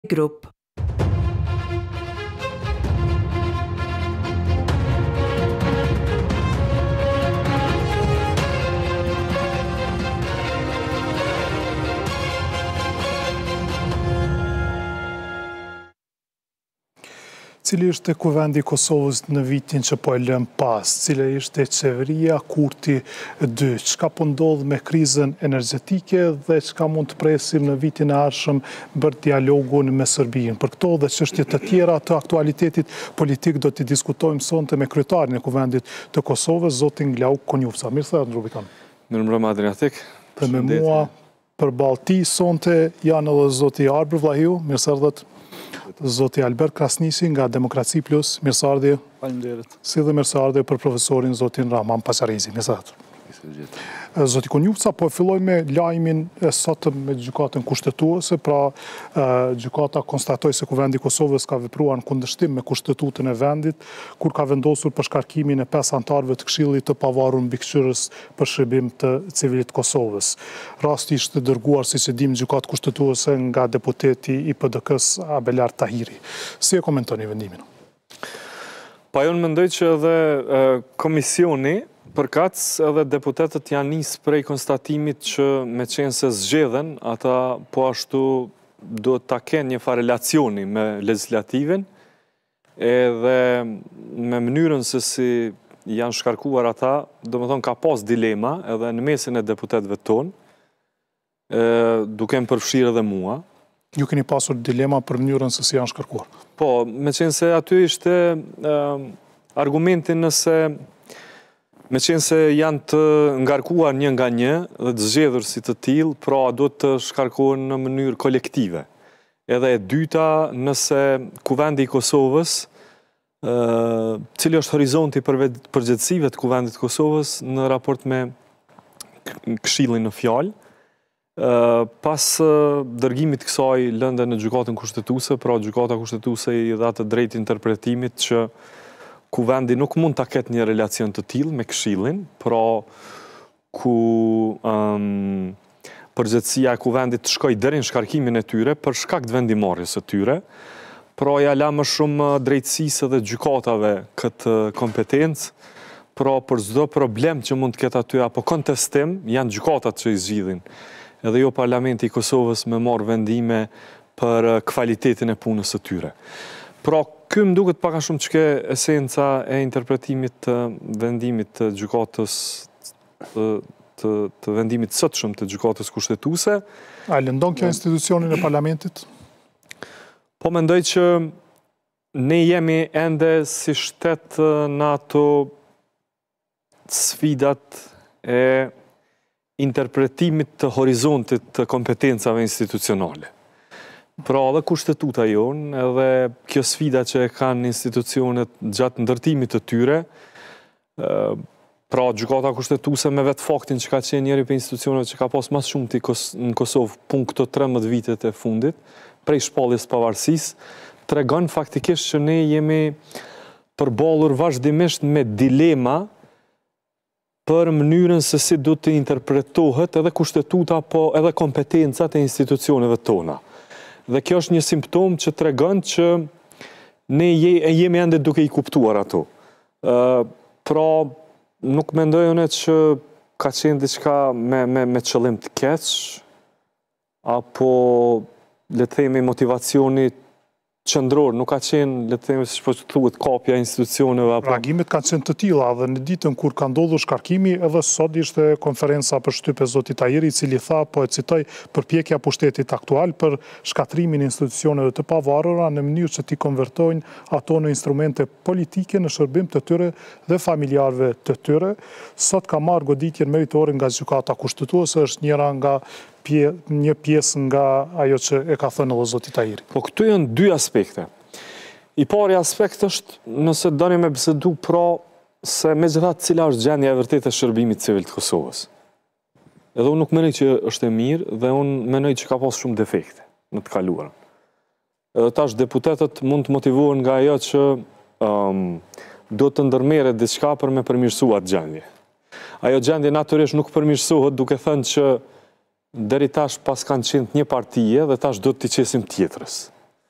Grup. Cili ishte kuvendi i Kosovës në vitin që po e lëm pas, cila ishte qeveria Kurti 2, çka po ndodh me krizën energjetike dhe çka mund të presim në vitin e ardhshëm për dialogun me Serbinë. Për këto dhe çështje të tjera të aktualitetit politik do t'i diskutojmë sonte me kryetarin e kuvendit të Kosovës, zotin Glauk Konjufca. Mirë se erdhët, Rubikan. Mirëmbrëma Adriatik. Dhe me mua përballë ti sonte janë edhe zoti Arbër Vlahiu, mirë se erdhët. Zoti Albert Krasnisi nga Demokraci Plus, mirëseardhje. Faleminderit. Si dhe mirëseardhje për profesorin zotin Rahman Pasarizi. Mirëseardhje. Zoti Konjufca, po e filloj me lajmin e sotëm me gjykatën kushtetuese, pra gjykata konstatoi se kuvendi i Kosovës ka vepruar në kundërshtim me kushtetutën e vendit, kur ka vendosur përshkarkimin e 5 anëtarëve të Këshillit të pavarur mbikëqyrës për shërbim të civilit Kosovës. Rasti ishte dërguar, siç e dim, gjykatë kushtetuese nga deputeti i PDK-s Abelar Tahiri. Si e komentoni vendimin? Pa unë mendoj që edhe komisioni përkatës edhe deputetët janë nisë prej konstatimit që me qenë se zgjedhen, ata po ashtu do të kenë një farë relacioni me legislativin, edhe me mënyrën se si janë shkarkuar ata, do më thonë ka pas dilema edhe në mesin e deputetëve tonë, duke më përfshirë edhe mua. Ju keni pasur dilema për mënyrën se si janë shkarkuar? Po, me qenë se aty ishte argumentin me qenë se janë të ngarkuar një nga një dhe të zgjedhur si të tillë, pra do të shkarkohen në mënyrë kolektive. Edhe e dyta, nëse kuvendi i Kosovës, cili është horizonti i përgjegjësive të kuvendit të Kosovës në raport me Këshillin në fjalë, pas dërgimit kësaj lënde në gjykatën kushtetuese, pra gjykata kushtetuese i dha të drejtë interpretimit që kuvendi nuk mund të ketë një relacion të tillë me Këshillin, pra ku përgjegjësia e kuvendit të shkojë deri në shkarkimin e tyre për shkak të vendimarrjes së tyre, pra ja la më shumë drejtësisë dhe gjykatave këtë kompetencë, pra për çdo problem që mund të ketë aty apo kontestim, janë gjykatat që i zgjidhin. Edhe jo Parlamenti i Kosovës me marrë vendime për kvalitetin e punës së tyre. Pra, ky më duket pak a shumë çka esenca e interpretimit të vendimit të gjykatës të vendimit sotshëm të gjykatës kushtetuese. A lëndon kjo institucionin e Parlamentit? Po mendoj që ne jemi ende si shtet në ato sfidat e interpretimit të horizontit të kompetencave institucionale. Pra edhe kushtetuta jonë, edhe kjo sfida që e kanë institucionet gjatë ndërtimit të tyre, pra gjykata kushtetuese me vetë faktin që ka qenë njëri për institucionet që ka pas mas shumë në Kosovë pun këto 13 vitet e fundit, prej shpalljes pavarësisë, tregon faktikisht që ne jemi përballur vazhdimisht me dilema për mënyrën se si do të interpretohet edhe kushtetuta, po edhe kompetencat e institucioneve tona. Dhe kjo është një simptom që tregon që ne jemi ende duke i kuptuar ato. Pra, nuk mendoj unë që ka qenë diçka me qëllim të keq, apo le të themi motivacioni qendror, nuk ka qenë, le të themi, siç po thuhet, kopja e institucioneve apo. Reagimet kanë qenë të tilla dhe në ditën kur ka ndodhur shkarkimi, edhe sot ishte konferenca për shtypje zotit Tahiri, i cili tha, po e citoj, përpjekja e pushtetit aktual për shkatrimin e institucioneve të pavarura në mënyrë që t'i konvertojnë ato në instrumente politike në shërbim të tyre dhe familjarëve të tyre. Sot ka marrë goditjen meritore nga gjykata kushtetuese, është një pjesë nga ajo që e ka thënë edhe zoti Tahiri. Po këtu janë dy aspekte. I pari aspekt është nëse doni me bisedu pra se megjithatë cila është gjendja e vërtetë e shërbimit civil të Kosovës. Edhe unë nuk mendoj që është e mirë dhe unë mendoj që ka pas shumë defekte në të kaluarën. Edhe tash deputetët mund të motivohen nga ajo që do të ndërmerret diçka për me përmirësuar gjendje. Ajo gjendje natyrisht nuk përmirësohet duke thënë që deri tash pas kanë qenë një partije dhe tash do t'i qesim tjetrës.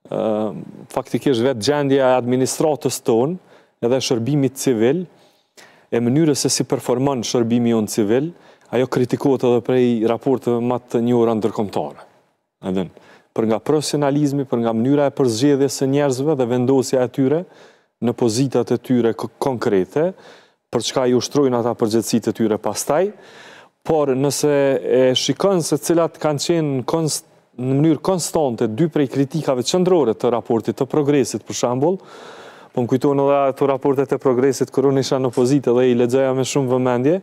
faktikisht vetë gjendja e administratës tonë edhe shërbimit civil, e mënyrës se si performon shërbimi jonë civil, ajo kritikohet edhe prej raporteve më të njohura ndërkombëtare. Për nga profesionalizmi, për nga mënyra e përzgjedhjes së njerëzve dhe vendosja e tyre në pozitat e tyre konkrete, për çka i ushtrojnë ata përgjegjësitë e tyre pastaj, por nëse e shikon se cilat kanë qenë në mënyrë konstante dy prej kritikave qendrore të raportit të progresit, për shembull, po më kujtohen edhe ato raportet e progresit kur unë isha në opozitë dhe i lexoja me shumë vëmendje,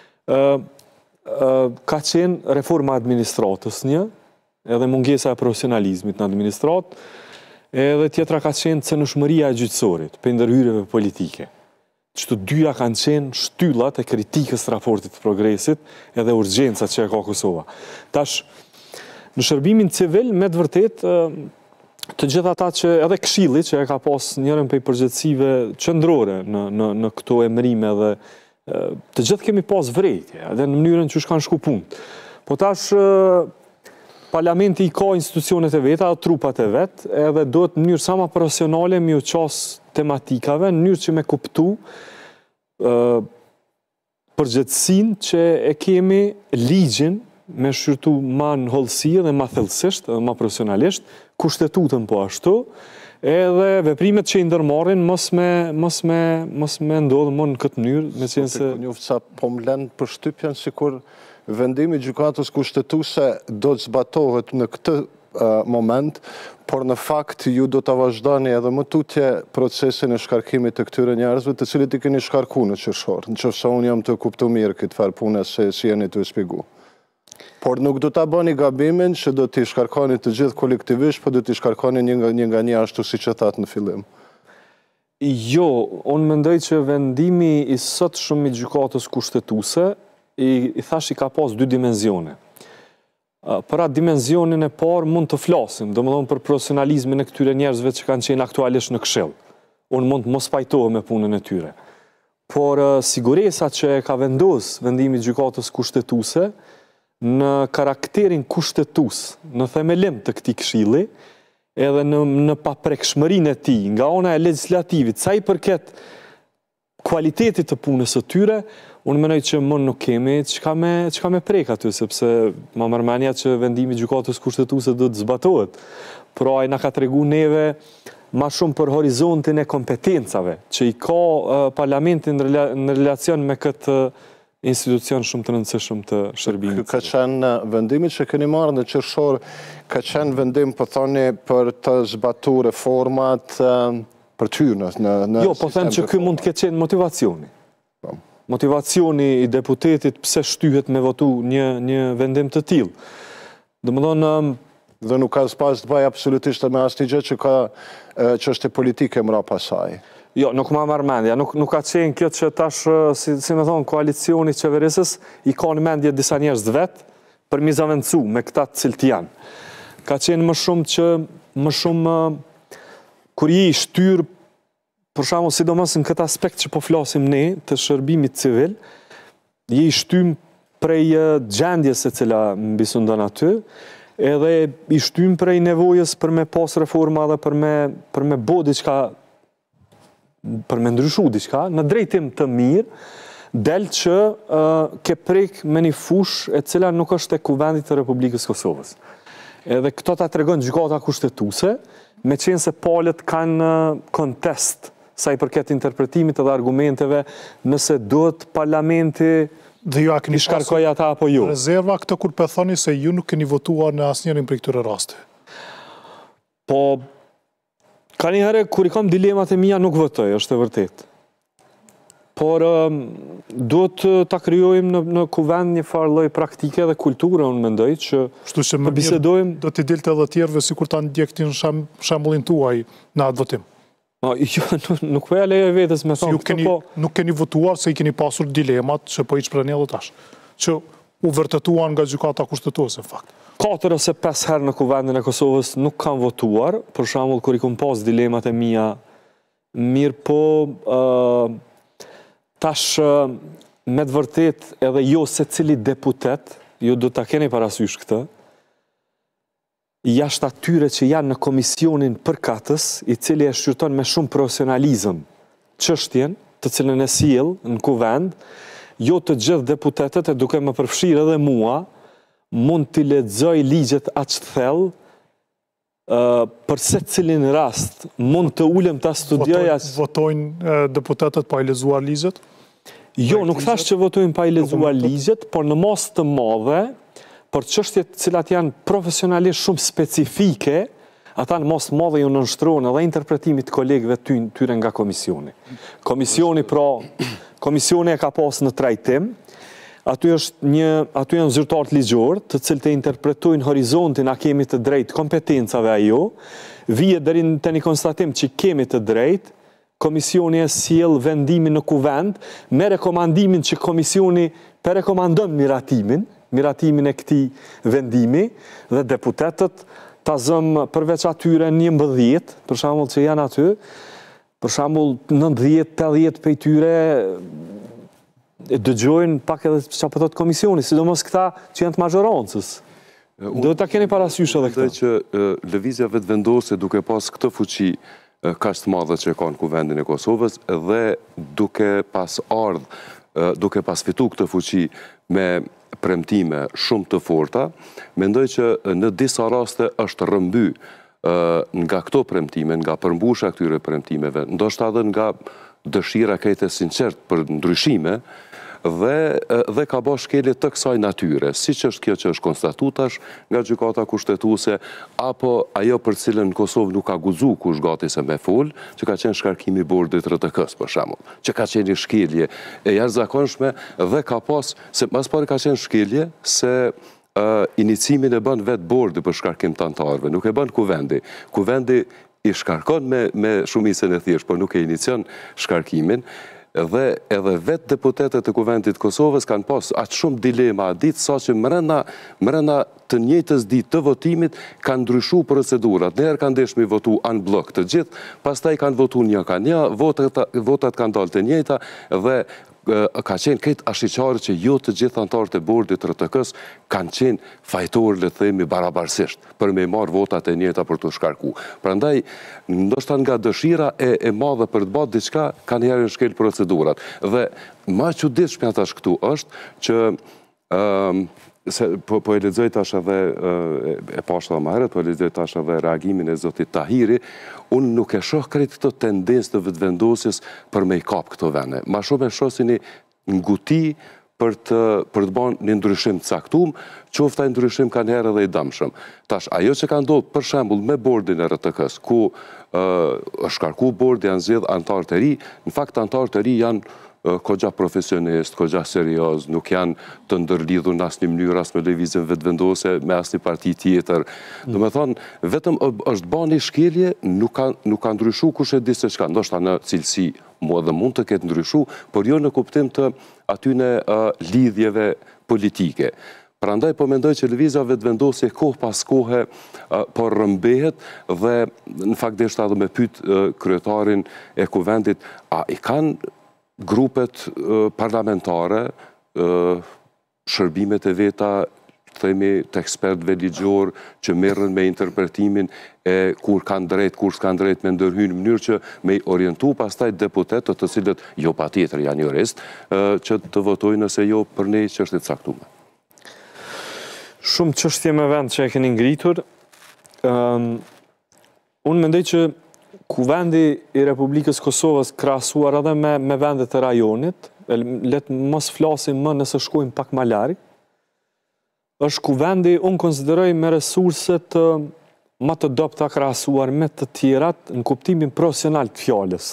ka qenë reforma administratës një, edhe mungesa e profesionalizmit në administratë, edhe tjetra ka qenë cënëshmëria e gjyqësorit për ndërhyrjeve politike. Qëto dyja kanë qenë shtyllat e kritikës të raportit të progresit edhe urgjencat që e ka Kosova. Tash, në shërbimin civil, me të vërtet, të gjitha ata që edhe Këshilli, që e ka pas njërën prej përgjegjësive qendrore në këto emërime dhe të gjithë kemi pas vrejtje, edhe në mënyrën që shkanë shku punë. Po tash, Parlamenti i ka institucionet e veta, trupat e vetë, edhe do të mënyrë sa ma profesionale mi u qasë tematikave, në mënyrë që me kuptu përgjithësin që e kemi ligjin me shqyrtu ma në hollësi dhe ma thellësisht dhe ma profesionalisht, kushtetutën po ashtu, edhe veprimet që i ndërmarrin mos me ndodhë më në këtë mënyrë, me qenë se... Njoftë sa po më lënë për shtypjen sikur vendimi gjykatës kushtetuese do të zbatohet në këtë moment, por në fakt ju do të vazhdoni edhe më tutje procesin e shkarkimit të këtyre njerëzve të cilit i keni shkarku në qershor, nëse unë jam të kuptu mirë këtë farë pune se si jeni të shpjegu. Por nuk do të bëni gabimin që do t'i shkarkoni të gjithë kolektivisht, por do t'i shkarkoni një nga një ashtu si që thatë në fillim. Jo, unë mendoj që vendimi i sot shumë i gjykatës kushtetuese i thash i ka pas dy dimenzione. Për atë dimenzionin e parë mund të flasim, domethënë për profesionalizmin e këtyre njerëzve që kanë qenë aktualisht në Këshill. Unë mund të mos pajtohem me punën e tyre. Por siguresa që e ka vendos vendimi i gjykatës kushtetuese në karakterin kushtetues, në themelim të këtij Këshilli, edhe në paprekshmërinë e tij, nga ana e legjislativit, sa i përket kualitetit të punës së tyre, unë menoj që më nuk kemi çka me prek aty, sepse ma mërmenja që vendimi i gjykatës kushtetuese do të zbatohet. Pra ai na ka tregu neve ma shumë për horizontin e kompetencave, që i ka parlamentin në relacion me këtë institucion shumë të rëndësishëm të shërbimit. Ky ka qenë vendimi që keni marrë në qershor, ka qenë vendim po thoni për të zbatuar reformat për tyre në jo, po them që ky mund të ketë qenë motivacioni. Motivacioni i deputetit pse shtyhet me votu një vendim të tillë. Domethënë dhe nuk ka pas të bëj absolutisht me asnjë gjë që ka çështje politike mbrapa saj. Jo, nuk ma marr mendja, nuk ka qenë kjo që tash, si me thonë, koalicioni qeverisës i ka në mendje disa njerëz vetë për mi zavendësu me këta të cilët janë. Ka qenë më shumë kur je i shtyr, për shembull, sidomos në këtë aspekt që po flasim ne të shërbimit civil, je i shtym prej gjendjes e cila mbi sundon aty, edhe i shtym prej nevojës për me pas reforma dhe për me bo diçka, për me ndryshu diçka, në drejtim të mirë, del që ke prek me një fush e cila nuk është e kuvendit të Republikës Kosovës. Edhe këto ta tregon gjykata kushtetuese, me qenë se palët kanë kontest sa i përket interpretimit edhe argumenteve, nëse duhet parlamenti i shkarkoj ata apo jo. Rezerva këtë kur për thoni se ju nuk keni votuar në asnjërin prej këtyre raste. Po, ka një herë kur i kam dilemat e mia nuk votoj, është e vërtet. Por duhet ta krijojmë në kuvend një farë lloj praktike dhe kulture, unë mendoj që të bisedojmë. Do t'i dilte edhe tjerëve sikur ta ndjektin shembullin tuaj në atë votim. Jo, nuk po ja lejo vetes me thonë. Nuk keni votuar se i keni pasur dilemat që po i shprehni edhe tash, që u vërtetuan nga gjykata kushtetuese në fakt. 4 ose 5 herë në kuvendin e Kosovës nuk kam votuar, për shembull kur i kam pas dilemat e mia, mirë po tash me të vërtet edhe jo secili deputet, ju do ta keni parasysh këtë, jashtë atyre që janë në komisionin përkatës, i cili e shqyrton me shumë profesionalizëm çështjen, të cilën e sjell në kuvend, jo të gjithë deputetët, e duke më përfshirë edhe mua, mund t'i lexoj ligjet aq të thellë, për secilin rast mund të ulem ta studioj. Votojnë deputetët pa i lexuar ligjet? Jo, nuk thash që votojnë pa i lexuar ligjet, por në mos të madhe, për çështjet të cilat janë profesionalisht shumë specifike, ata në mos të madhe ju nënshtrohen edhe interpretimit të kolegëve tyre nga komisioni. Komisioni e ka pas në trajtim. Aty janë zyrtarët ligjor, të cilët e interpretojnë horizontin a kemi të drejtë kompetencave ajo, vije deri te një konstatim që kemi të drejtë, komisioni e sjell vendimin në kuvend, me rekomandimin që komisioni rekomandon miratimin e këtij vendimi, dhe deputetët ta zëm përveç atyre 11, për shembull që janë aty, për shembull 90-80 prej tyre dëgjojnë pak edhe çfarë po thot komisioni, sidomos këta që janë të majorancës. Do ta keni parasysh edhe këtë. Që lëvizja vetëvendose duke pas këtë fuqi kaq të madhe që ka në kuvendin e Kosovës dhe duke pas fitu këtë fuqi me premtime shumë të forta, mendoj që në disa raste është rrëmby nga këto premtime, nga përmbusha këtyre premtimeve, ndoshta edhe nga dëshira kete sinqert për ndryshime, dhe ka bërë shkelje të kësaj natyre, siç është kjo që është konstatutash nga gjykata kushtetuese, apo ajo për cilën në Kosovë nuk ka guxu kush gati se me fol, që ka qenë shkarkimi i bordit RTK-s për shembull, që ka qenë një shkelje e jashtëzakonshme dhe ka pas, se mas pari ka qenë shkelje se inicimin e bën vetë bordi për shkarkim të antarëve, nuk e bën kuvendi. Kuvendi i shkarkon me shumicën e thjeshtë, por nuk e inicion shkarkimin, dhe edhe vetë deputetët e kuvendit Kosovës kanë pas aq shumë dilema a ditë, sa që mrena të njëjtës ditë të votimit kanë ndryshu procedurat. Nëherë kanë deshmi votu anë blok të gjithë, pastaj kanë votu një ka një, votat kanë dalë të njëjta dhe ka qenë këtë ashiqarë që jo të gjithë antarët e bordit RTK-s kanë qenë fajtorë, le të themi, barabarsisht, për me marrë votat e njëjta për të shkarku. Prandaj, ndoshta nga dëshira e madhe për të bërë diçka, kanë herë shkel procedurat. Dhe ma çuditshme atash këtu është që po e lexoj tash edhe e pashta më herët, po e lexoj tash edhe reagimin e zotit Tahiri, unë nuk e shoh krejt këtë tendencë të vetëvendosjes për me i kap këto vende. Ma shumë e shoh si një nguti për të bërë një ndryshim të caktuar, qoftë ai ndryshim kanë herë edhe i dëmshëm. Tash ajo që ka ndodhur për shembull me bordin e RTK-s, ku është shkarku bordi, janë zgjedh anëtar të ri, në fakt anëtarët të ri janë kogja profesionist, kogja serios, nuk janë të ndërlidhur në asnjë mënyrë as me lëvizjen vetëvendose me asnjë parti tjetër. Do të thonë, vetëm është bërë një shkelje, nuk ka ndryshuar kush e di se çka, ndoshta në cilësi dhe mund të ketë ndryshuar, por jo në kuptim të atyne lidhjeve politike. Prandaj po mendoj që lëvizja vetëvendosje kohë pas kohe po rrëmbehet dhe në fakt deshta edhe me pyet kryetarin e kuvendit, a i kanë grupet parlamentare, shërbimet e veta, themi të ekspertëve ligjor që merren me interpretimin e kur kanë drejt, kur s'kan drejt me ndërhyjnë në mënyrë që me orientu pastaj deputetët të cilët jo patjetër janë jurist, që të votojnë nëse jo për një çështje të caktuar. Shumë çështje me vend që e keni ngritur. Unë mendoj që Kuvendi i Republikës Kosovës krahasuar edhe me vendet e rajonit, letë mos flasim më nëse shkojmë pak më larg, është kuvendi, unë konsideroj me resurset më të dobta krahasuar me të tjerat në kuptimin profesional të fjalës.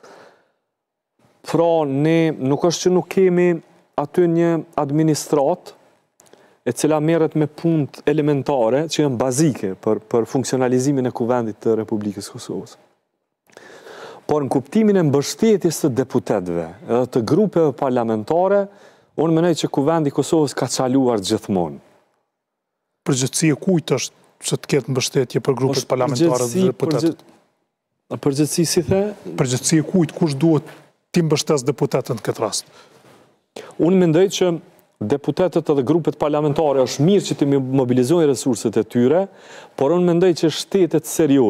Pra, ne nuk është që nuk kemi aty një administrat e cila merret me punë elementare që janë bazike për funksionalizimin e kuvendit të Republikës Kosovës. Por në kuptimin e mbështetjes të deputetëve edhe të grupeve parlamentare, unë mendoj që kuvendi i Kosovës ka çaluar gjithmonë. Përgjithësia e kujt është që të ketë mbështetje për grupet parlamentare dhe deputetët? Përgjithësi si the? Përgjithësia e kujt, kush duhet t'i mbështes deputetën në këtë rast? Unë mendoj që deputetët edhe grupet parlamentare është mirë që të mobilizojnë resurset e tyre, por unë mendoj që shtetet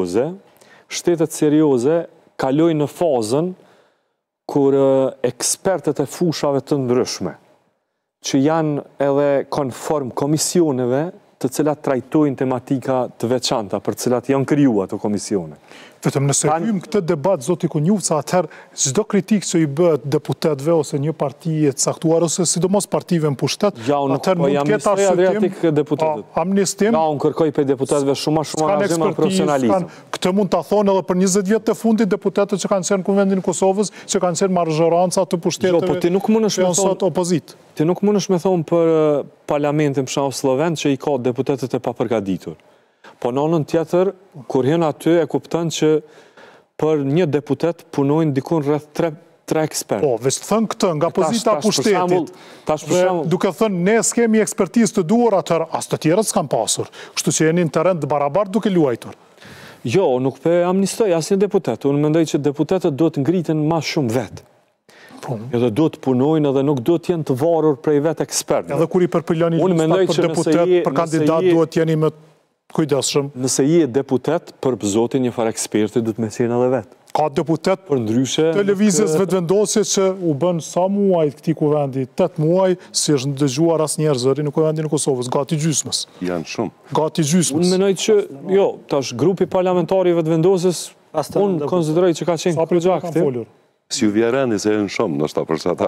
serioze kalojnë në fazën kur ekspertët e fushave të ndryshme, që janë edhe konform komisioneve të cilat trajtojnë tematika të veçanta, për cilat janë kriju ato komisione. Vetëm nëse hymë këtë debat, zoti Kunjufca, atëherë çdo kritikë që i bëhet deputetëve ose një partije të caktuar ose sidomos partive në pushtet, atëherë mund të ketë arsyetim. Amnistim. Ja, unë kërkoj për deputetëve shumë angazhim dhe profesionalizëm. Këtë mund të thonë edhe për 20 vjetë të fundit deputetët që kanë qenë në Kuvendin e Kosovës, që kanë qenë marzhoranca të pushteteve që janë sot opozit. Ti nuk mundesh me thonë për parlamentin për shembull sloven që i ka deputetët e papërgatitur. Po në anën tjetër, kur hyn aty e kupton që për një deputet punojnë dikun rreth 3 ekspertë. Po, veç thënë këtë nga pozita pushtetit. Duke thënë ne s'kemi ekspertizë të duhur, atëherë as të tjerët s'kan pasur. Kështu që jeni në terren të barabartë duke luajtur. Jo, nuk pe amnistoj asnjë deputet. Unë mendoj që deputetët duhet ngriten më shumë vetë. Edhe do të punojnë edhe nuk do të jenë të varur prej vetë ekspertë. Edhe kur i përpilloni listat për deputet, për kandidat duhet jeni me kujdesshëm. Nëse je deputet, për zotin një farë eksperti duhet me qenë edhe vetë. Ka deputet për ndryshe televizës vetëvendosje që u bën sa muaj këtij kuvendi, 8 muaj, si është dëgjuar asnjëherë zëri në Kuvendin e Kosovës, gati gjysmës. Janë shumë. Gati gjysmës. Unë mendoj që jo, tash grupi parlamentari i vetëvendosjes unë konsideroj që ka qenë projekt aktiv. Si ju vjereni se janë shumë, ndoshta për çata.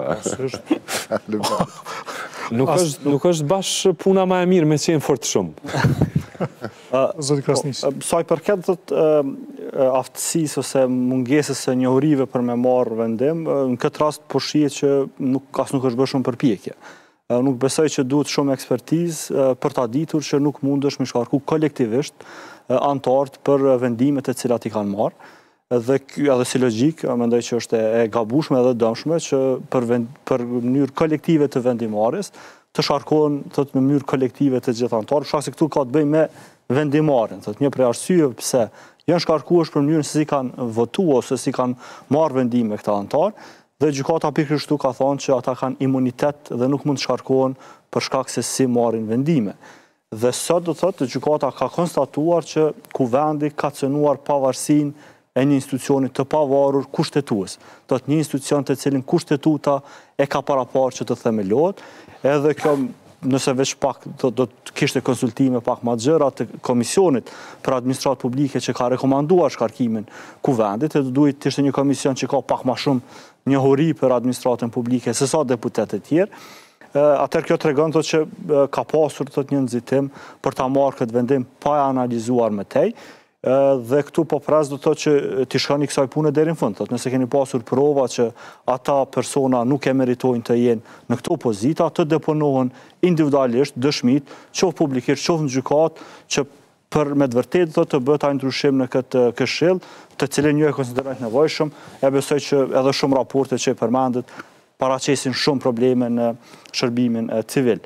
Nuk është bash puna më e mirë me qenë fort shumë. Zoti Krasniq. Sa i përket aftësisë ose mungesës së njohurive për me marrë vendim, në këtë rast po shihet që nuk është bërë shumë përpjekje. Nuk besoj që duhet shumë ekspertizë për ta ditur që nuk mundesh me shkarku kolektivisht anëtarët për vendimet e cilat i kanë marrë. Dhe edhe si logjik, mendoj që është e gabueshme edhe dëmshme që për mënyrë kolektive të vendimarrjes të sharkohen në mënyrë kolektive të gjithë anëtarët, shkak se këtu ka të bëjë me vendimarrjen. Një prej arsyeve pse janë shkarkuar për mënyrën se si kanë votuar ose si kanë marrë vendime këta anëtarë, dhe gjykata pikërisht këtu ka thënë që ata kanë imunitet dhe nuk mund të shkarkohen për shkak se si marrin vendime. Dhe sot do thotë gjykata ka konstatuar që kuvendi ka cënuar pavarësinë e një institucioni të pavarur kushtetues. Do të një institucion të cilin kushtetuta e ka paraparë që të themelohet, edhe kjo nëse veç pak do të kishte konsultime pak më gjëra të Komisionit për Administratë Publike që ka rekomanduar shkarkimin kuvendit, edhe duhet të ishte një komision që ka pak më shumë njohuri për administratën publike se sa deputetët e tjerë. Atëherë kjo tregon që ka pasur një nxitim për ta marrë këtë vendim pa e analizuar më tej. Dhe këtu po pres do të thotë që t'i shkoni kësaj pune deri në fund. Nëse keni pasur prova që ata persona nuk e meritojnë të jenë në këto pozita, të deponohen individualisht dëshmit, qoftë publikisht, qoftë në gjykat, që për me të vërtetë të bëhet ai ndryshim në këtë këshill, të cilin ju e konsiderojnë të nevojshëm. E besoj që edhe shumë raporte që i përmendet paraqesin shumë probleme në shërbimin civil.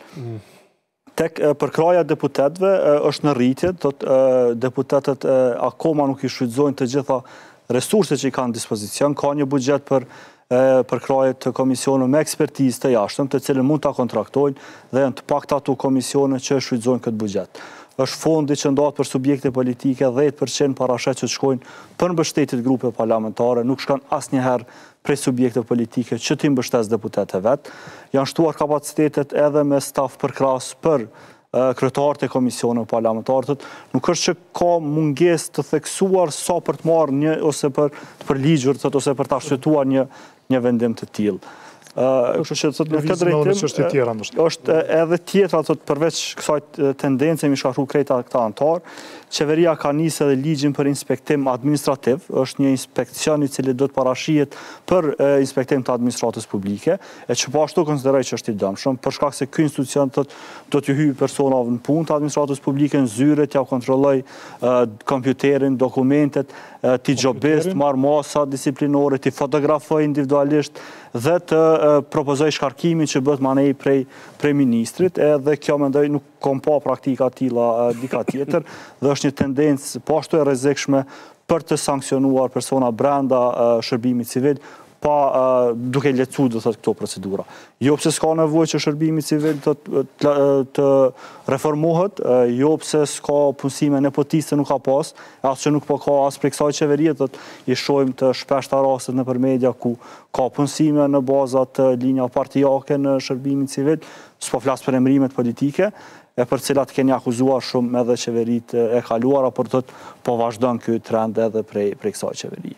Tek përkraja deputetëve është në rritje, deputetët akoma nuk i shfrytëzojnë të gjitha resurset që i kanë në dispozicion, ka një buxhet për përkraje të komisionëve me ekspertizë të jashtëm, të cilën mund ta kontraktojnë dhe janë të pakta ato komisione që shfrytëzojnë këtë buxhet. Është fondi që ndahet për subjekte politike, 10% parashet që shkojnë për mbështetjet grupe parlamentare, nuk shkon asnjëherë prej subjekte politike që ti mbështes deputetët vetë. Janë shtuar kapacitetet edhe me staf përkras për kryetarët e komisioneve parlamentare. Nuk është që ka mungesë të theksuar sa për të marrë ose për ligjur ose për ta shtuar një vendim të tillë. Kështu që në këtë drejtim është edhe tjetra përveç kësaj tendence mi shkaktu krejta këta anëtarë, qeveria ka nisë edhe ligjin për inspektim administrativ, është një inspekcion i cili do të parashihet për inspektim të administratës publike, e që po ashtu konsideroj që është i dëmshëm, për shkak se ky institucion do të hyjë persona në punë të administratës publike, në zyre, t'ja kontrolloj kompjuterin, dokumentet, t'i gjobist, marr masa disiplinore, t'i fotografoj individualisht dhe të propozoj shkarkimin që bëhet manej prej ministrit, edhe kjo mendoj nuk kom pa praktika tilla dika tjetër, dhe është një tendencë po ashtu e rrezikshme për të sankcionuar persona brenda shërbimit civil, duke lecu do thot këto procedura. Jo pse s'ka nevojë që shërbimi civil të reformohet, jo pse s'ka punësime nepotiste nuk ka pas, as që nuk po ka as prej kësaj qeverie, i shohim të shpeshta rastet nëpër media ku ka punësime në baza të linja partijake në shërbimin civil, s'po flas për emrimet politike, e për cilat keni akuzuar shumë edhe qeveritë e kaluara, por po vazhdon ky trend edhe prej kësaj qeverie.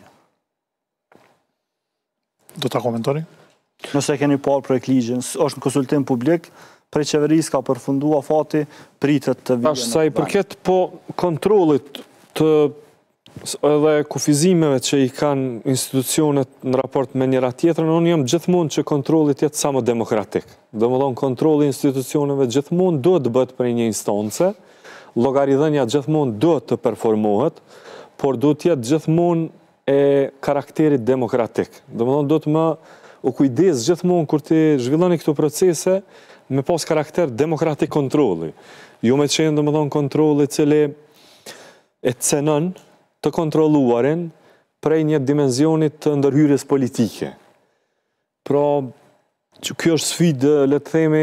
Do ta komentoni? Nëse keni parë projekt ligjin, është në konsultim publik, prej qeverisë ka përfundua fati, pritet të vijë. Tash sa i përket po kontrollit të edhe kufizimeve që i kanë institucionet në raport me njëra tjetrën, unë jam gjithmonë që kontrollit jetë sa më demokratik. Domethënë kontrolli i institucioneve gjithmonë duhet të bëhet për një instancë, llogaridhënia gjithmonë duhet të performohet, por duhet të jetë gjithmonë e karakterit demokratik. Domethënë do të më u kujdes gjithmonë kur ti zhvilloni këto procese me pas karakter demokratik kontrolli. Jo me qenë domethënë kontrolli i cili e cenon të kontrolluarin prej një dimenzionit të ndërhyrjes politike. Pra, që kjo është sfidë, le të themi,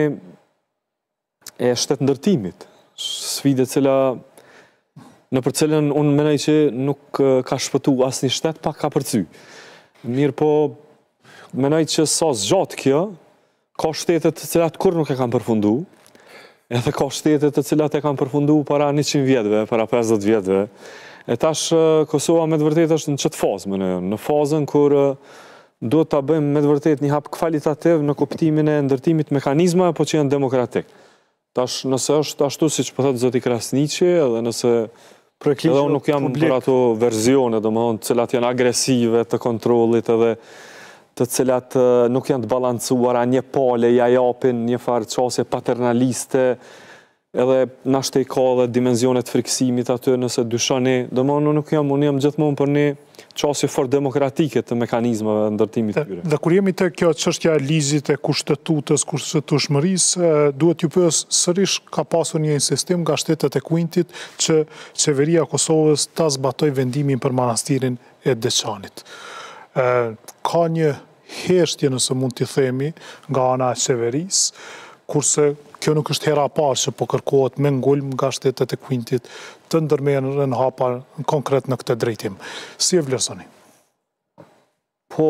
e shtetë ndërtimit. Sfidë e cila në për cilën unë menaj që nuk ka shpëtu asë një shtetë, pa ka përcy. Mirë po, menaj që sa zgjatë kjo, ka shtetet të cilat kur nuk e kam përfundu, edhe ka shtetet të cilat e kam përfundu para 100 vjetëve, para 50 vjetëve. E tash Kosova me të vërtet është në qëtë fazë, në fazën kur do të bëjmë me të vërtet një hap kvalitativ në kuptimin e ndërtimit mekanizma, po që janë demokratik. Tash nëse është ashtu si që pëthet zoti Krasniqi, edhe nëse edhe unë nuk jam për ato verzione, të cilat janë agresive të kontrolit edhe të cilat nuk janë të balancuara, një pale, ja japin një farë qasje paternaliste, edhe nashte i ka dhe dimenzionet friksimit aty nëse dyshani, unë jam gjithmonë për një qasje fort demokratike të mekanizmave ndërtimit tyre. Dhe kur jemi të kjo çështja e ligjit e kushtetutës, kushtetueshmërisë, duhet ju pyes sërish ka pasur një insistim nga shtetet e Kuintit që qeveria e Kosovës ta zbatoj vendimin për manastirin e Deçanit. Ka një heshtje, nëse mund t'i themi, nga ana e qeverisë, kurse kjo nuk është hera parë që po kërkohet me ngulm nga shtetet e Kuintit të ndërmerren hapa konkret në këtë drejtim. Si e vlerësoni? Po,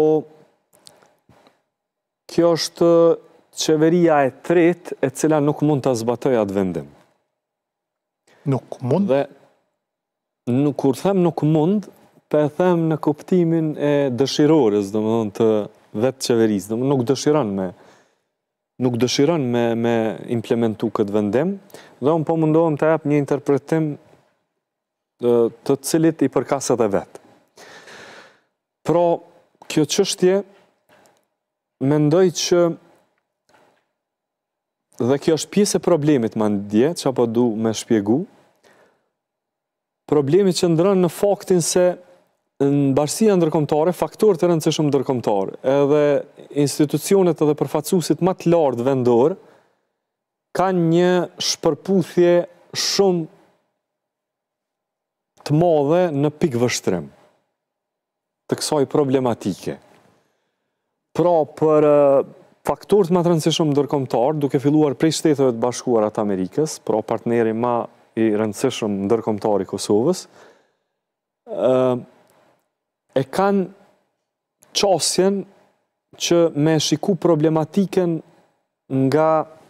kjo është qeveria e tretë e cila nuk mund të zbatoj atë vendim. Nuk mund? Dhe, kur them nuk mund, pe them në kuptimin e dëshirorës, domethënë të vetë qeverisë, nuk dëshiron me implementu këtë vendim, dhe unë po mundohem të jap një interpretim të cilit i përkaset e vetë. Pra, kjo çështje, mendoj që, dhe kjo është pjesë e problemit ma ndje, që apo du me shpjegu, problemi që ndërën në faktin se në bashkësia ndërkombëtare, faktorë të rëndësishëm ndërkombëtar, edhe institucionet edhe përfaqësuesit më të lartë vendor, kanë një shpërputhje shumë të madhe në pikëvështrim të kësaj problematike. Pra, për faktorët më të rëndësishëm ndërkombëtar, duke filluar prej Shteteve të Bashkuara të Amerikës, pra partneri më i rëndësishëm ndërkombëtar i Kosovës, e kanë qasjen që me shiku problematiken nga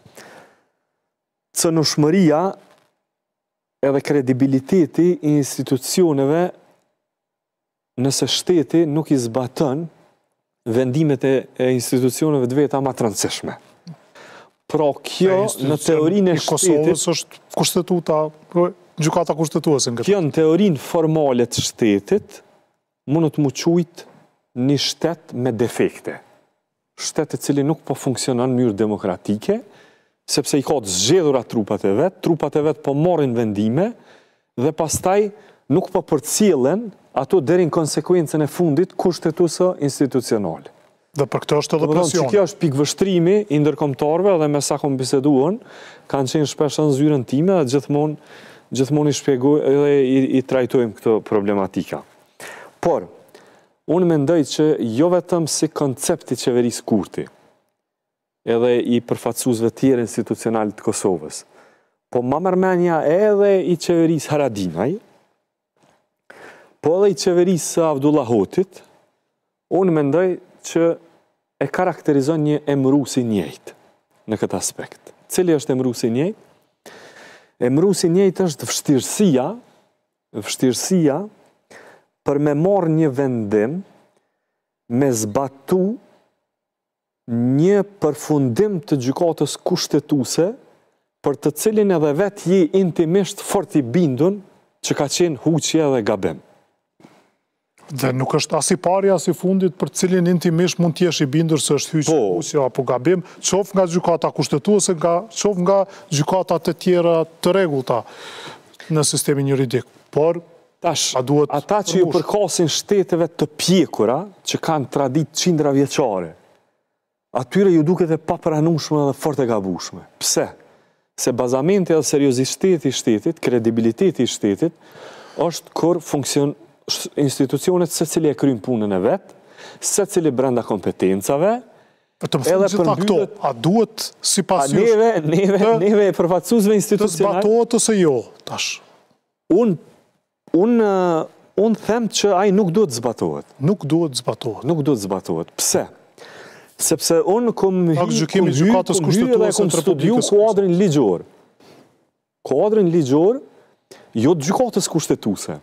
cënushmëria edhe kredibiliteti i institucioneve nëse shteti nuk i zbatën vendimet e institucioneve të veta më të rëndësishme. Pra kjo në teorinë e shtetit... Kosovës është kushtetuta, gjykata kushtetuese. Kjo në teorinë formale të shtetit mund të mu quajt një shtet me defekte. Shtet i cili nuk po funksionon në mënyrë demokratike, sepse i ka të zgjedhura trupat e vetë po marrin vendime, dhe pastaj nuk po përcjellen ato deri në konsekuencën e fundit kushtetuese institucionale. Dhe për këtë është edhe presion. Kjo është pikëvështrimi i ndërkombëtarëve, dhe me sa kom biseduar, kanë qenë shpesh në zyrën time dhe gjithmonë i shpjegoj dhe i trajtojmë këtë problematika. Por, unë mendoj që jo vetëm si koncepti qeverisë Kurti, edhe i përfaqësuesve tjerë institucionalit të Kosovës, po ma mërmenja edhe i qeverisë Haradinaj, po edhe i qeverisë Abdullahotit, unë mendoj që e karakterizon një emërusi njëjtë në këtë aspekt. Cili është emërusi njëjtë? Emërusi njëjtë është vështirësia për me marrë një vendim me zbatu një përfundim të gjykatës kushtetuese për të cilin edhe vetë je intimisht fort i bindun që ka qenë huqje dhe gabim. Dhe nuk është as i pari, as i fundit për cilin intimisht mund t'jesh i bindur se është huqje apo gabim, qof nga gjykata kushtetuese, qof nga gjykatat e tjera të rregullta në sistemin juridik. Por ata që ju përkasin shteteve të pjekura, që kanë tradit qindra vjeçare, atyre ju duket e papranueshme dhe fort e gabueshme. Pse? Se bazamenti dhe serioziteti i shtetit, kredibiliteti i shtetit, është kur institucionet se cili e kryen punën e vetë, se cili brenda kompetencave, të më thënë gjitha këto, a duhet si pas neve e përfaqësuesve institucional, të zbatohet ose jo, tash? Unë them që ai nuk duhet zbatohet. Nuk duhet zbatohet. Nuk duhet zbatohet. Pse? Sepse unë kom hyë dhe kom studiu kuadrin ligjor. Kuadrin ligjor, jo të gjykatës kushtetuese,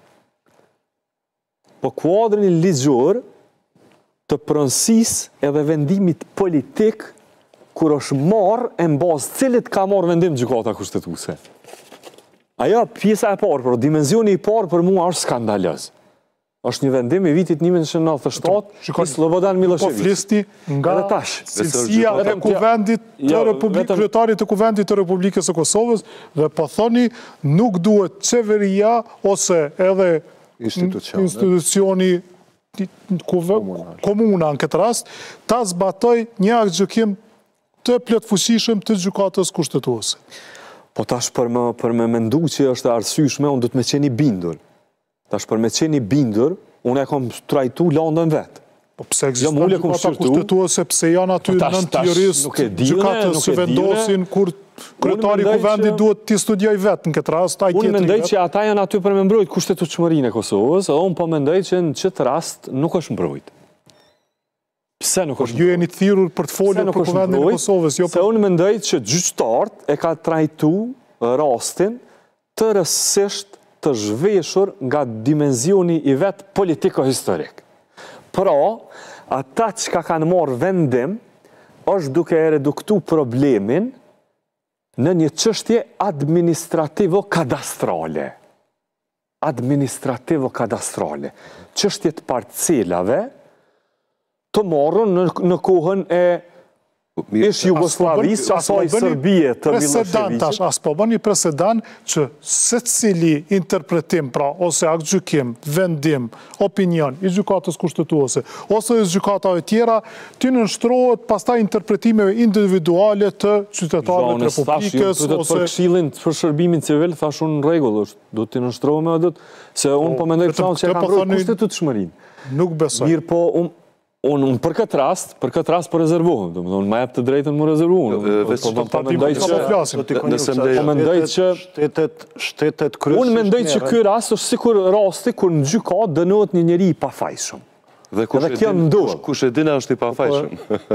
po kuadrin ligjor të pronësisë edhe vendimit politik kur është marrë e mbazë cilit ka marrë vendim gjykata kushtetuese. Ajo pjesa e parë, por dimensioni i parë për mua është skandalöz. Është një vendim i vitit 1997 i Slobodan Milošević. Po flisni nga cilësia e kuvendit të Republikës, kryetarit të kuvendit të Republikës së Kosovës, dhe po thoni nuk duhet qeveria ose edhe institucioni komuna në këtë rast, ta zbatoj një aktgjykim të plotfuqishëm të gjykatës kushtetuese. Po tash për me mendu që është arsyeshme, unë du të me qeni bindur. Tash për me qeni bindur, unë e kom trajtu landën vetë. Po pse ekziston gjykata kushtetuese, pse janë aty nëntë juristë gjykatës që vendosin kur kryetari i kuvendit duhet t'i studioj vetë në këtë rast, ai tjetri vetë. Unë mendoj që ata janë aty për me mbrojt kushtetueshmërinë e Kosovës, edhe unë po mendoj që në çet rast nuk është mbrojt. Pse nuk është mbrojt? Ju jeni të thirrur për të folur për kuvendin e Kosovës, jo për... Se unë mendoj që gjyqtarët e ka trajtu rastin të rësisht të zhveshur nga dimensioni i vetë politiko-historik. Pra, ata që ka kanë marrë vendim, është duke e reduktu problemin në një çështje administrativo-kadastrale. Administrativo-kadastrale. Çështje të parcelave të marrën në kohën e ish Jugosllavisë, asaj Serbie të Miloševićit. As po bën një presedant që secili interpretim, pra, ose aktgjykim, vendim, opinion i gjykatës kushtetuese, ose i gjykatave tjera, të nënshtrohet pastaj interpretimeve individuale të qytetarëve të Republikës, ose... Për këshillin për shërbimin civil, thash unë në rregull është, do të nënshtrohem, se unë po mendoj që e ka mbrojtur kushtetueshmërinë. Nuk besoj. Mirë po, unë për këtë rast po rezervohem, unë ma jep të drejtën më rezervohem. Unë mendoj që ky rast është sikur rasti kur në gjykat dënohet një njeri i pafajshëm. Dhe kush e dina është i pafajshëm.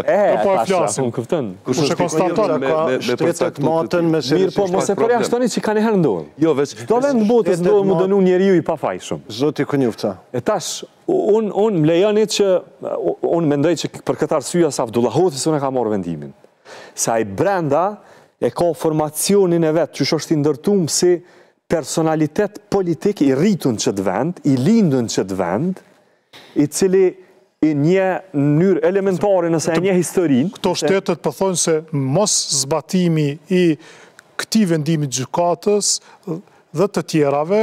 Kush e konstaton shtetet matën me mirë, po mos e përjashtoni që ka njëherë ndodhur. Do vend botës ndodhur mu dënu njeriu i pafajshëm. Zoti Konjufca. E tash, unë më lejoni që unë mendoj që për këtë arsye as Abdullahotis unë e ka marrë vendimin. Se ai brenda e ka formacionin e vet, që është i ndërtuar si personalitet politik i rritun çet vend, i lindun çet vend, i cili i një mënyrë elementare nëse e një historinë. Këto shtetet përthojnë se mos zbatimi i këtij vendimit gjykatës dhe të tjerave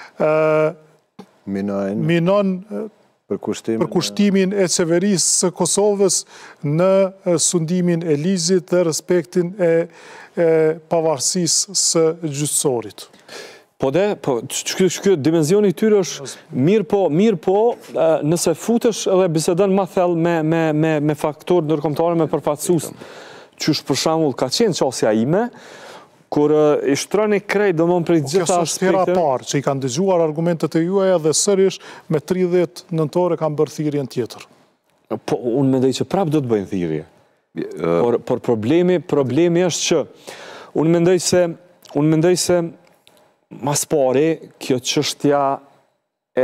minon përkushtimin e qeverisë së Kosovës në sundimin e ligjit dhe respektin e pavarësisë së gjyqësorit. Po kjo dimenzioni i tyre është mirë po, nëse futesh edhe bisedon ma thellë me faktorë ndërkombëtare, me përfaqësues, qysh për shembull ka qenë qasja ime, kur i shtroni krejt do më prej gjitha aspekte. Kjo është hera parë që i kanë dëgjuar argumentet e juaja dhe sërish me 30 nëntore kanë bërë thirrjen tjetër. Po, unë mendoj që prapë do të bëjnë thirrje. Por problemi është që unë mendoj se mas pari kjo çështja e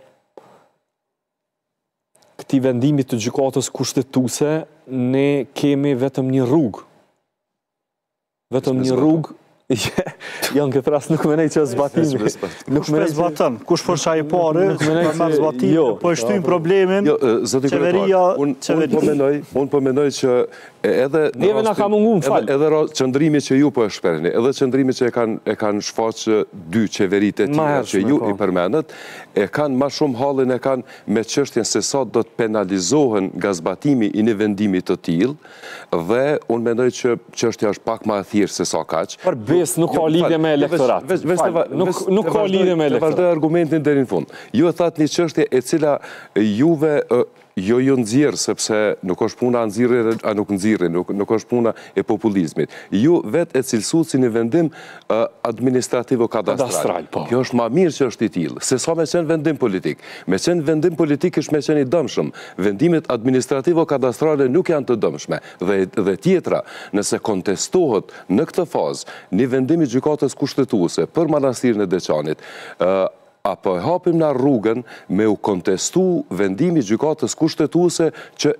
këtij vendimit të gjykatës kushtetuese ne kemi vetëm një rrugë. Vetëm një rrugë, janë këtë rast nuk menej që zbatimi. Kush për zbatën, kush për shaj pare, për me zbatimi, po e shtyjnë problemin, qeveria... Unë po mendoj që edhe... Neve nga ka mungu në falë. Edhe qëndrimi që ju po e shperni, edhe qëndrimi që e kanë shfaqë dy qeverit e tjera që ju i përmenët, e kanë ma shumë halin e kanë me çështjen se sa do të penalizohen nga zbatimi i një vendimit të tillë, dhe unë mendoj që çështja është pak ma e thjeshtë se sa kaq. Për bes nuk ka lidhje me elektorat. Nuk ka lidhje me elektorat. Vazhdoj argumentin deri në fund. Ju e thatë një çështje e cila juve jo nxirr, sepse nuk është puna nxirrje a nuk nxirrje, nuk është puna e populizmit. Ju vetë e cilësuat si një vendim administrativo-kadastral. Kjo është ma mirë që është i tillë, se sa me qenë vendim politik. Me qenë vendim politik është me qenë i dëmshëm. Vendimet administrativo-kadastrale nuk janë të dëmshme. Dhe tjetra, nëse kontestohet në këtë fazë një vendim i gjykatës kushtetuese për manastirin e Deçanit, apo e hapim na rrugën me u kontestu vendimi gjykatës kushtetuese që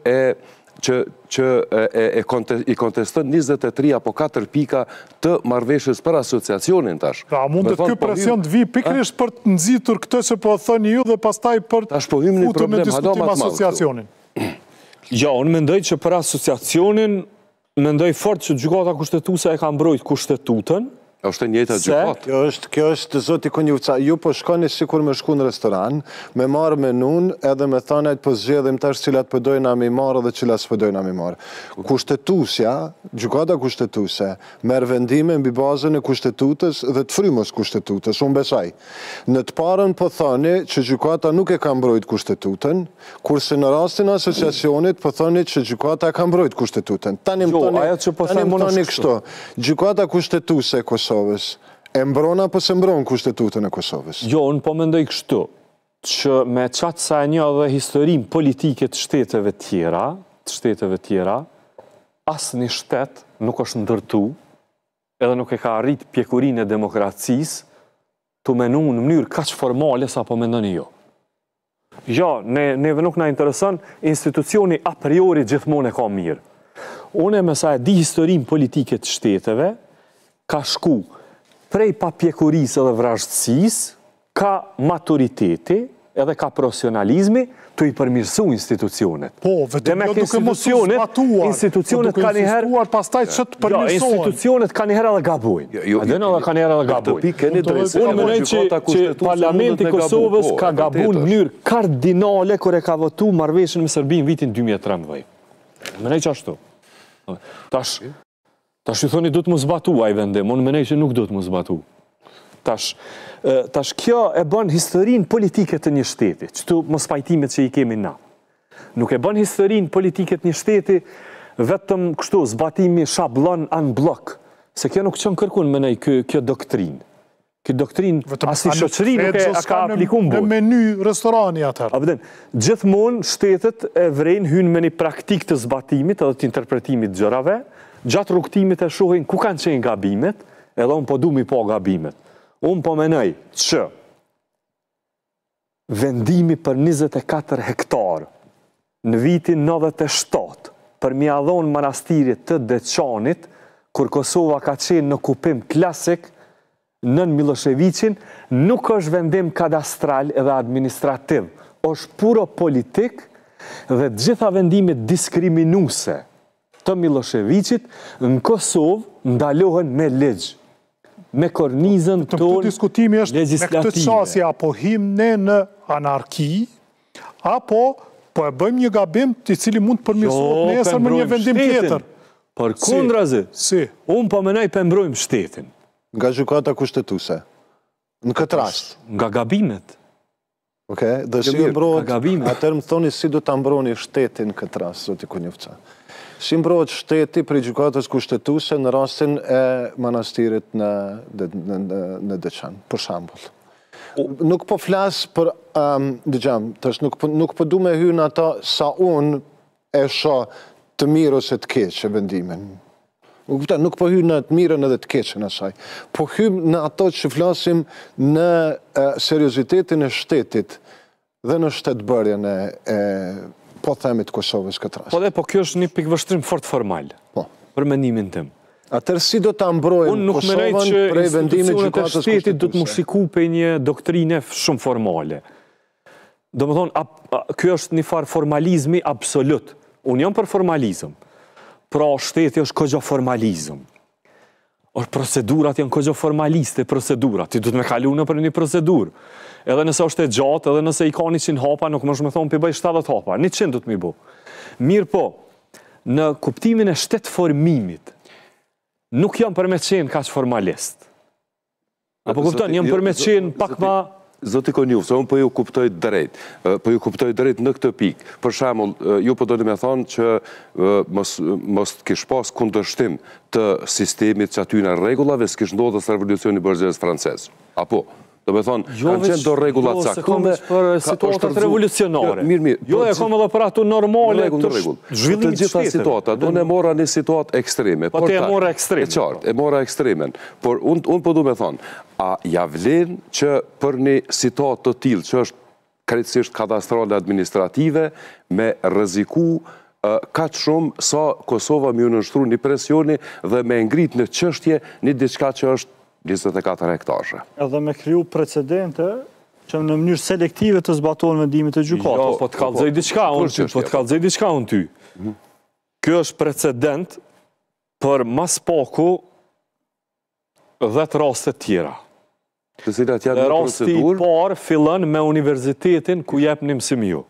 i konteston 23 apo 4 pika të marrëveshjes për asociacionin tash. Pra, mundet ky presion të vi pikërisht për të nxitur këtë që po thoni ju dhe pastaj për të futur në diskutim asociacionin. Ja, unë mendoj që për asociacionin, mendoj fort që gjykata kushtetuese e ka mbrojtur kushtetutën. Është e njëjta gjykatë. Kjo është zoti Konjuvca, ju po shkoni sikur me shku në restoran, me marrë menun edhe me thanajt po zgjedhim tash cilat po dojna mi marrë dhe cilat s'po dojna mi marrë. Kushtetuesja, gjykata kushtetuese, merr vendime mbi bazën e kushtetutës dhe të frymës kushtetutës, unë besaj. Në të parën po thoni që gjykata nuk e ka mbrojtur kustetutën, kurse në rastin e asociacionit po thoni që gjykata ka mbrojtur kustetutën. Tani më thoni kështu. Gjykata kushtetuese e e mbron apo se mbron kushtetutën e Kosovës? Jo, unë po mendoj kështu, që me qatë sa e një dhe historim politike të shteteve tjera, asë një shtet nuk është ndërtu, edhe nuk e ka arrit pjekurinë e demokracisë, të menu në mënyrë kaq formale sa po mendoni jo. Jo, neve nuk na intereson, institucioni a priori gjithmonë e ka mirë. Unë me sa e di historim politike të shteteve, ka shku prej papjekurisë edhe vrazhtësisë, ka maturiteti edhe ka profesionalizmi të i përmirësu institucionet. Po, vetëm jo duke mos u zbatuar. Institucionet ka njëherë... pastaj që të përmirësohen. Institucionet ka njëherë edhe gabojnë. Edhe ka njëherë edhe gabojnë. Unë mënej që Parlamenti Kosovës ka gabun në mënyrë kardinale kër e ka votu marrëveshjen me Serbinë vitin 2013. Mënej që ashtu. Tash ju thoni du të më zbatu a i vendim, unë menej që nuk du të më zbatu. Tash kjo e bën historinë politike të një shteti, qëtu mos pajtimet që i kemi na. Nuk e bën historinë politike të një shteti vetëm kështu, zbatimi shablon anë blok, se kjo nuk qënë kërkun menej kjo doktrinë. Kjo doktrinë asi shoqëri nuk e ka aplikum bërë. Në meny restorani atër. Gjithmonë shtetet e vrejnë hynë me një praktik të zbatimit edhe të interpretimit gjërave, gjatë rrugtimit e shohin ku kanë qenë gabimet, edhe unë po du mi po gabimet. Unë po menoj që vendimi për 24 hektar në vitin 97 për mjadhon manastirit të Deçanit, kur Kosova ka qenë në kupim klasik nën Miloševićin, nuk është vendim kadastral edhe administrativ, është puro politik dhe gjitha vendimit diskriminuese të Miloševićit në Kosovë ndalohen me legjë, me kornizën tonë legislative. Diskutimi është me këtë qasje apo him ne në anarki, apo po e bëjmë një gabim të cili mund të përmirësohet nesër me një vendim tjetër. Për kundrazi, unë po menoj pëmbrojmë shtetin. Nga gjykata kushtetuese. Në këtë rast. Nga gabimet. Okej, dhe si mbrohet, gabime. atëherë më thoni si do ta mbroni shtetin në këtë rast, zoti Konjufca. Si mbrohet shteti për gjykatës kushtetuese në rastin e manastirit në Deçan, për shembull. Nuk po flas për nuk po du me hyrë në ata sa unë e shoh të mirë ose të keq e vendimin. Nuk po hyrë në të mirën edhe të keqen asaj, po hyrë në ato që flasim në seriozitetin e shtetit dhe në shtetbërjen e po themit Kosovës këtë rast. Po kjo është një pikëvështrim fort formal, për mendimin tim. Atëherë si do ta mbrojmë Kosovën prej vendimit gjykatës kushtetuese? Unë nuk mendoj që institucionet e shtetit do të mushiku për një doktrine shumë formale. Do më thonë, kjo është një farë formalizmi absolut. Unë jam për formalizm. Pra shteti është këgjo formalizm. Procedurat janë këgjo formaliste, procedurat. Ti du të me kalu në për një procedur. Edhe nëse është e gjatë, edhe nëse i ka 100 hapa, nuk më shumë thonë për bëj 70 hapa. 100 du të mi bu. Mirë po, në kuptimin e shtetformimit, nuk jam për me qenë kaq formalist. Apo kupton, jam për me qenë pak ma... Zoti Konjuf, se unë po ju kuptoj drejt. Po ju kuptoj drejt në këtë pikë. Për shembull, ju po doni me thonë që mos kish pas kundërshtim të sistemit që aty në rregullave s'kish ndodhur revolucioni borxhes francez. Apo do me thonë, kanë qenë do rregullat caktuara për situatat revolucionare. Jo, e kam edhe për ato normale të zhvillimit të gjitha situata. Do ne mora një situatë ekstreme. Po te e mora ekstremen. E qartë, e mora ekstremen. Por unë po du me thonë, a ja vlen që për një situatë të tillë që është krejtësisht kadastrale administrative me rreziku kaq shumë sa Kosova më nënshtru një presioni dhe me ngrit në çështje një diçka që është 24 hektarë. Edhe me kriju precedente që në mënyrë selektive të zbatohen vendimet e gjykatës. Jo, po të kallëzoj diçka unë ty. Kjo është precedent për mas paku 10 raste tjera. Rasti i parë fillon me universitetin ku jep një mësim ju.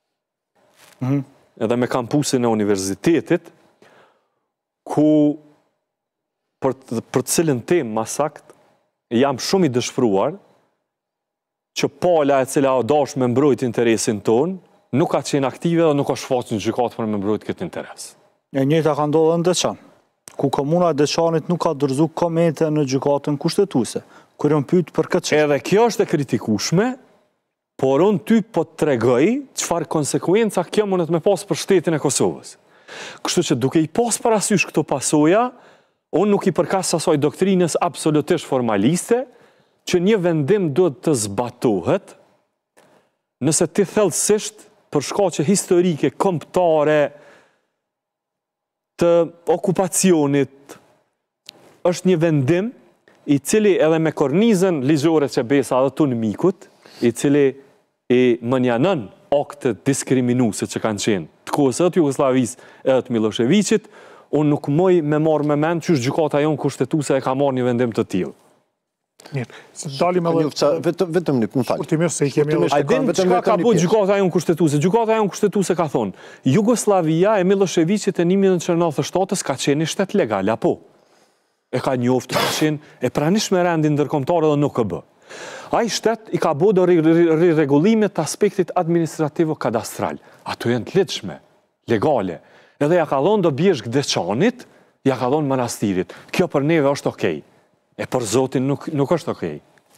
Edhe me kampusin e universitetit ku për cilën tem ma sakt, jam shumë i dëshpruar që pala e cila o dash me mbrojt interesin ton, nuk ka qenë aktive dhe nuk ka shfaqë në gjykatë për me mbrojt këtë interes. E njëjta ka ndodhur në Deçan, ku komuna e Deçanit nuk ka dorëzu komente në gjykatën kushtetuese, kur janë pyet për këtë çështje. Edhe kjo është e kritikueshme, por unë ty po të tregoj çfarë konsekuenca kjo mundet me pas për shtetin e Kosovës. Kështu që duke i pas parasysh këto pasoja, unë nuk i përkas asaj doktrines absolutisht formaliste, që një vendim duhet të zbatohet, nëse ti thellësisht për shkaqe historike, kombëtare, të okupacionit, është një vendim i cili edhe me kornizën ligjore që besa dhe tu në mikut, i cili i mënjanën akte diskriminuese që kanë qenë të kohës e të Jugoslavis edhe të Miloševiqit, unë nuk moj me marrë me mend që gjykata jonë kushtetuese e ka marrë një vendim të tillë. Mirë, se dalim edhe... Vetëm një, më falë. Shkurtimisht se i kemi edhe... A din çka ka bëjë gjykata jonë kushtetuese? Gjykata jonë kushtetuese ka thonë, Jugoslavia e Miloševiqit e 1997 ka qenë shtet legal, apo? E ka njoftë, ka qenë e pranishme rendin ndërkombëtar dhe nuk e bë. Ai shtet i ka bëu rregullimet të aspektit administrativo-kadastral. Ato janë të lehtëshme, legale. Edhe ja ka dhonë do bjeshk Deçanit, ja ka dhonë manastirit. Kjo për neve është okej. E për Zotin nuk është okej.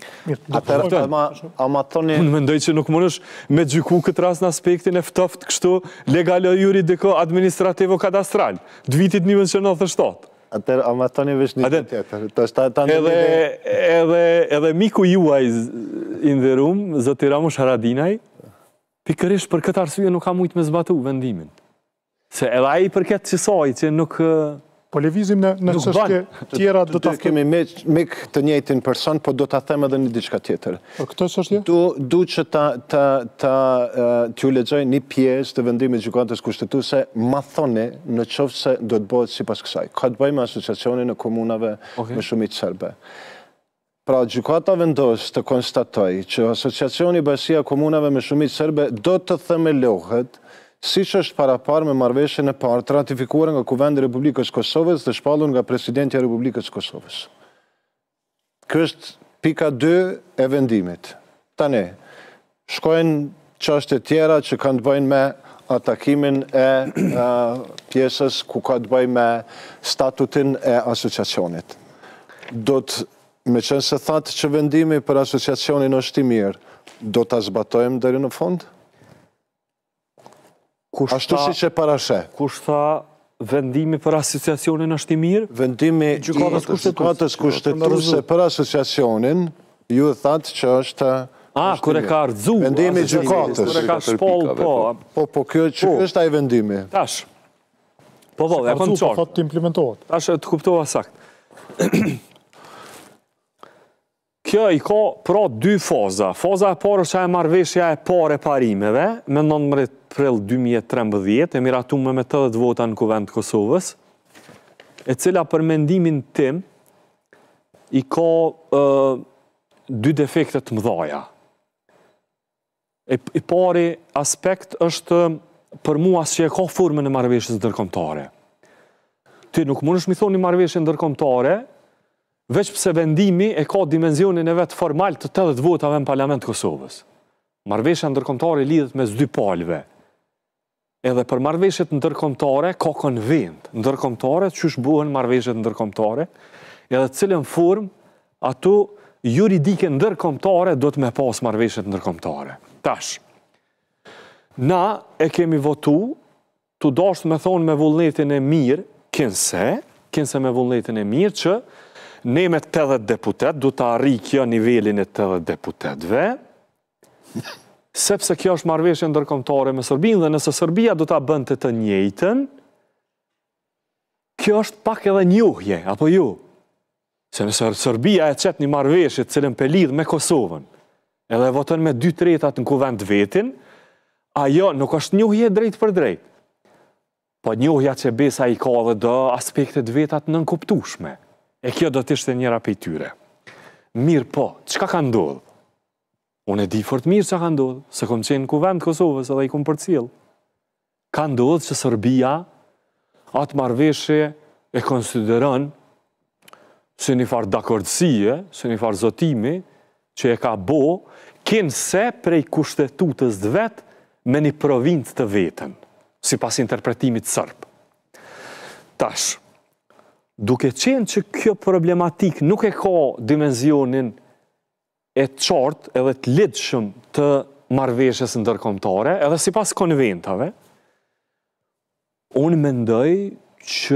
Ama thoni... Unë mendoj që nuk mund është me gjyku këtë rast në aspektin e ftoft kështu legale juridiko administrativo-kadastral. Dë vitit 1997. Atër, ama thoni vesh një tjetër. Edhe miku juaj i nderuam, zoti Ramush Haradinaj, pikërisht për këtë arsye nuk ka mujt me zbatu vendimin. Se edhe ai përket qësaj që nuk... Po levizim në çështje tjera do ta kemi me të njëjtin person, po do ta them edhe një diçka tjetër. Po këtë çështje? Du që t'ju lexoj një pjesë të vendimit gjykatës kushtetuese, ma thoni në qoftë se do të bëhet sipas kësaj. Ka të bëjë me asociacionin e komunave me shumicë serbe. Pra, gjykata vendos të konstatoj që asociacioni Bashkia e Komunave me shumicë serbe do të themelohet siç është parapar me marrëveshjen e parë të ratifikuar nga Kuvendi i Republikës Kosovës dhe shpallur nga Presidenti i Republikës Kosovës. Ky është Pika 2 e vendimit. Tani, shkojnë çështje tjera që kanë të bëjnë me atakimin e pjesës ku ka të bëjnë me statutin e asociacionit. Me qenë se thatë që vendimi për asociacionin është i mirë, do të zbatojmë deri në fund? Ashtu si që parashe. Kush tha vendimi për asociacionin është i mirë? Vendimi i gjykatës kushtetuese për asociacionin, ju e thatë që është... Kër e ka ardhzu. Vendimi i gjykatës. Kër e ka shpoll, po. Po, kjo është ai vendimi. Tash. Po, e kom qartë. Po, të implementohet. Tash, të kuptova sakt. Kjo i ka pra 2 faza. Faza e parë është e marrëveshja e parë e parimeve, me 19 prill 2013, e miratume me 80 vota në Kuvend të Kosovës, e cila për mendimin tim i ka 2 defekte të mëdhaja. I pari aspekt është për mua që e ka formën e marrëveshjes ndërkombëtare. Ti nuk mundesh mi thoni marrëveshje ndërkombëtare, veç pse vendimi e ka dimenzionin e vetë formal të 80 votave në Parlament të Kosovës. Marrëveshja ndërkombëtare lidhet mes 2 palëve. Edhe për marrëveshjet ndërkombëtare ka konvent ndërkombëtare, çush bëhen marrëveshjet ndërkombëtare, edhe cilën formë ato juridike ndërkombëtare do të me pas marrëveshjet ndërkombëtare. Tash, na e kemi votu, të dashtë me thonë me vullnetin e mirë, kinse me vullnetin e mirë që ne me 80 deputet, du të arri kjo nivelin e 80 deputetve, sepse kjo është marrëveshje ndërkombëtare me Serbinë, dhe nëse Serbia du të bënte të njëjtën, kjo është pak edhe njohje, apo ju? Se nëse Serbia e qet një marrëveshje cilën pe lidh me Kosovën, edhe votën me 2/3 në kuvend vetin, ajo nuk është njohje drejt për drejt. Po njohja që besa i ka dhe do aspektet vetat nënkuptueshme. E kjo do t'ishte njëra pej tyre. Mirë po, çka ka ndodhë? Unë e di fort mirë që ka ndodhë, se kom qenë në kuvend Kosovës edhe i kom përcjell. Ka ndodhë që Serbia atë marrëveshje e konsideron si një farë dakordësie, si një farë zotimi, që e ka bo, kinse prej kushtetutës dhe vetë me një provincë të vetën, si pas interpretimit sërb. Tash, duke qenë që kjo problematik nuk e ka dimenzionin e qartë edhe të lidhshëm të marrëveshjes ndërkombëtare, edhe si pas konventave, unë mendoj që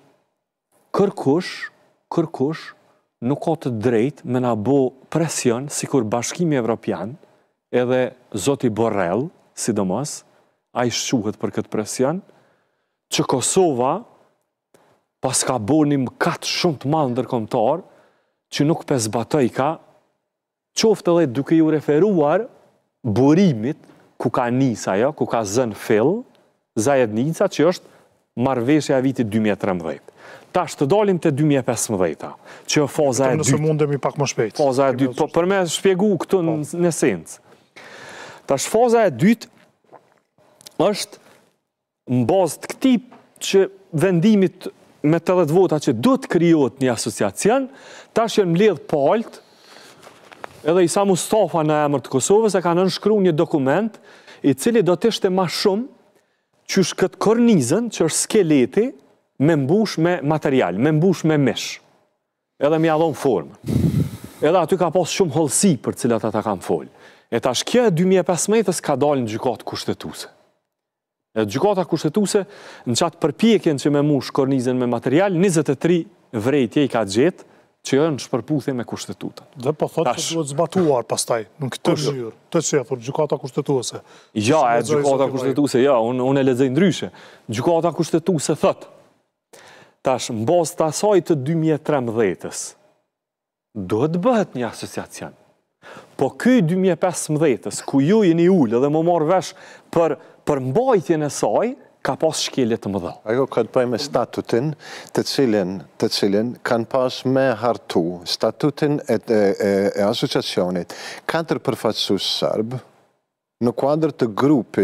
kërkush nuk ka të drejtë me na bo presion, si kur Bashkimi Evropian, edhe zoti Borrell, sidomos, a i shquhet për këtë presion, që Kosova pas ka bo një mëkat shumë të madh ndërkombëtar, që nuk pe zbatoj ka, qoftë edhe duke ju referuar burimit ku ka nis ajo, ku ka zënë fill, zajednica që është marrëveshja e vitit 2013. Tash të dalim të 2015, që është faza e dytë. Nëse mundemi pak më shpejt. Faza e dytë, për me shpjegu këtu në esencë. Tash faza e dytë është në bazë të këtij që vendimit me 80 vota që do të krijohet një asociacion, tash janë mbledh palët, edhe Isa Mustafa në emër të Kosovës e ka nënshkruar një dokument i cili do të ishte më shumë qysh këtë kornizën që është skeleti me mbush me material, me mbush me mish. Edhe me jadon formë. Edhe aty ka pas shumë hollësi për cilat ata kanë folë. E tash kjo e 2015 ka dalë në gjykatë kushtetuese. E gjykata kushtetuese në qatë përpjekjen që me mbush kornizën me material, 23 vrejtje i ka gjetë që janë shpërputhje me kushtetutën. Dhe po thotë që duhet zbatuar pastaj në këtë mënyrë. Të çethur gjykata kushtetuese. Ja, gjykata kushtetuese, ja, unë e lexoj ndryshe. Gjykata kushtetuese thotë tash, në bazë të asaj të 2013-s, duhet të bëhet një asociacion. Po ky 2015-s, ku ju jeni ullë dhe më marrë vesh për mbajtjen e saj, ka pas shkelje të mëdha. Ajo ka të bëjë me statutin të cilin kanë pas me hartu statutin e asociacionit 4 përfaqësues serb në kuadër të grupit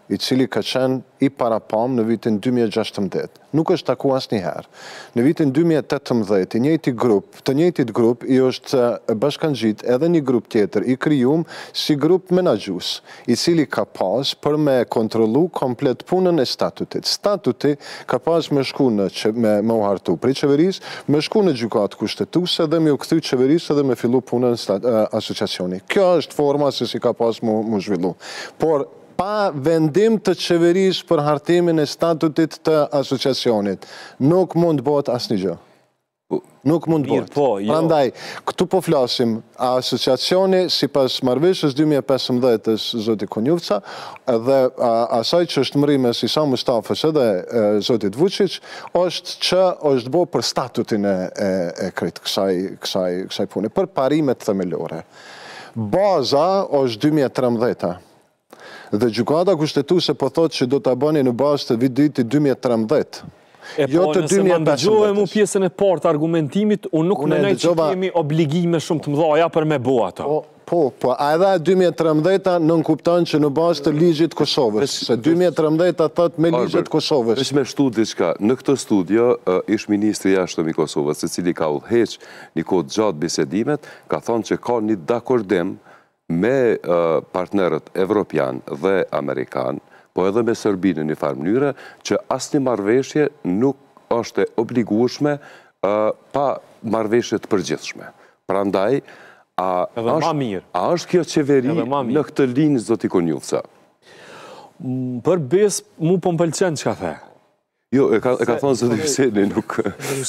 i cili ka qenë i parapam në vitin 2016. Nuk është taku asnjëherë. Në vitin 2018, të njëjtit grup i është bashkangjit edhe një grup tjetër i krijuar si grup menaxhues, i cili ka pas për me kontrollu komplet punën e statutit. Statuti ka pas me shku me u hartu prej qeverisë, me shku në gjykatë kushtetuese dhe me u kthy qeverisë dhe me fillu punën asociacioni. Kjo është forma se si ka pas mu zhvillu. Por pa vendim të qeverisë për hartimin e statutit të asociacionit, nuk mund bëhet asnjë gjë. Nuk mund bëhet. Prandaj, këtu po flasim, asociacioni sipas marrëveshjes 2015-s zoti Konjufca dhe asaj që është mërime si Sa Mustafës edhe zotit Vučić, është që është bërë për statutin e krejt kësaj pune, për parimet themelore. Baza është 2013. Dhe gjykata kushtetuese po thotë që do ta bëni në bazë të vitit 2013. Jo të 2015. Nëse më ndëgjove mu pjesën e parë të argumentimit, unë nuk mendoj që kemi obligime shumë të mëdha për me bo ato. Po, a edhe 2013 nën kupton që në bazë të ligjit Kosovës, se 2013 thot me ligjit Kosovës. Veç me shtu diçka, në këtë studio ish ministri i jashtëm i Kosovës, i cili ka udhëheq një kohë gjatë bisedimet, ka thonë që ka një dakordim me partnerët evropian dhe amerikan, po edhe me Serbinë në një farë mënyre, që asnjë marrëveshje nuk është e obligueshme pa marrëveshje të përgjithshme. Prandaj, a është kjo qeveri në këtë linjë, zoti Konjufca? Për bes, mu po m'pëlqen që ka the. Jo, e ka thonë zoti Hyseni, nuk...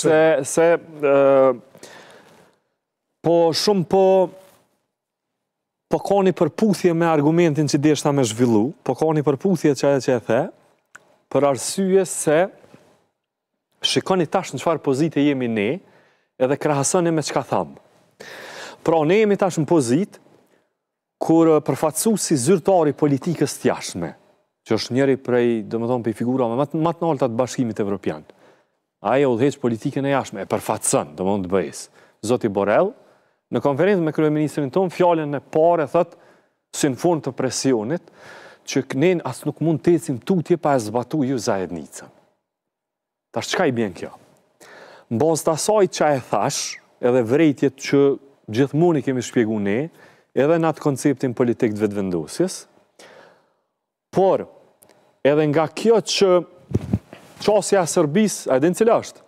Po ka një përputhje me argumentin që deshta me zhvillu, po ka një përputhje që e the, për arsye se shikoni tash në çfarë pozite jemi ne, edhe krahasoni me çka thamë. Pra, ne jemi tash në pozit, kur përfatësuesi zyrtari politikës të jashtme, që është njëri prej, domethënë, prej figurave më të larta të Bashkimit Evropian. Ai e udhëheq politikën e jashtme, e përfatëson, domethënë të BE-s. Zoti Borrell, në konferencë me kryeministrin tonë, fjalën e parë thotë si në fund të presionit, që ne as nuk mund të ecim tutje pa e zbatu ju zajednicën. Tash çka i bën kjo? Mbas të asaj që e thash, edhe vrejtjet që gjithmonë i kemi shpjeguar ne, edhe në atë konceptin politik të vetëvendosjes, por edhe nga kjo që qasja e Serbisë, a din cila është?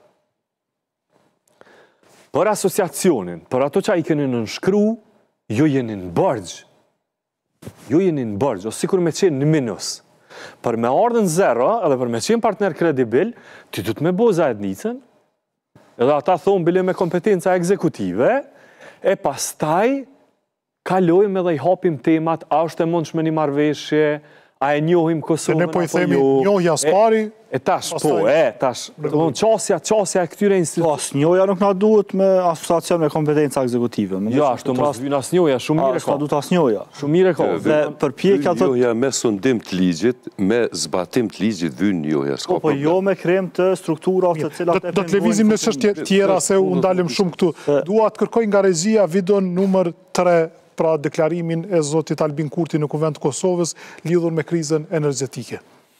Për asociacionin, për ato që a i keni nënshkru, ju jeni në bërgjë. Ju jeni në bërgjë, o sikur me qenë në minus. Për me ardhën zero, edhe për me qenë partner kredibil, ti du të me bo zajednicën, edhe ata thonë bile me kompetenca ekzekutive, e pastaj kalojmë edhe i hapim temat, a është e mundshme një marrëveshje, a e njohim Kosovën apo jo. Ne po i themi njohja s'pari. E tash, qasja e këtyre institucioneve. As njohja nuk na duhet me asociacion me kompetenca ekzekutive. Jo, ashtu mos vjen as njohja, shumë mirë ka. Duhet as njohja. Shumë mirë ka. Dhe përpjekja thotë njohja me sundim të ligjit, me zbatim të ligjit vjen njohja. Po jo me krem të struktura të cilat do të lëvizim në çështje tjera se u ndalëm shumë këtu. Dua të kërkoj nga Rezia videon numër 3, pra deklarimin e zotit Albin Kurti në Kuvend të Kosovës lidhur me krizën energjetike.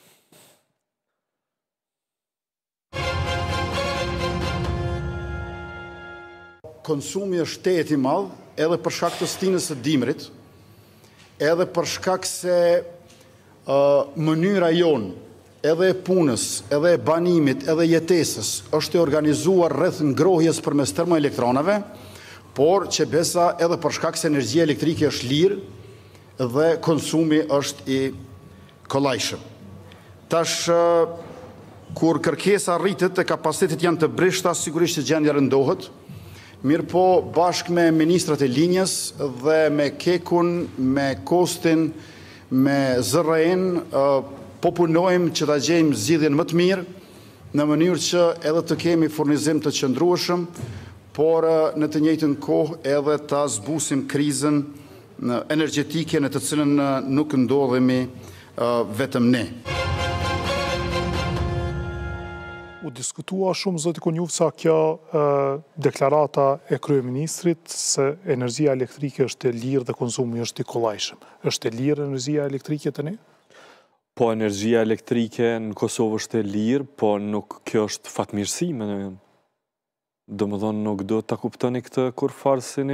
Konsumi është tehet i madh, edhe për shkak të stinës së dimrit, edhe për shkak se mënyra jonë, edhe e punës, edhe e banimit, edhe jetesës, është e organizuar rreth ngrohjes përmes termoelektronave, por që besa edhe për shkak se energjia elektrike është lirë dhe konsumi është i kollajshëm. Tash, kur kërkesa rritet e kapacitetet janë të brishta, sigurisht që gjendja rëndohet, mirë po bashkë me ministrat e linjës dhe me Kekun, me Kostin, me ZRN, po punojmë që ta gjejmë zgjidhjen më të mirë, në mënyrë që edhe të kemi furnizim të qëndrueshëm, por në të njëjtën kohë edhe ta zbusim krizën energjetike në të cilën nuk ndodhemi vetëm ne. U diskutua shumë, zoti Konjufca, kjo deklarata e kryeministrit se energjia elektrike është e lirë dhe konsumi është i kollajshëm. Është e lirë energjia elektrike të ne? Po energjia elektrike në Kosovë është e lirë, po nuk kjo është fatmirësi, mendoj. Domethënë nuk do ta kuptoni këtë kur farsini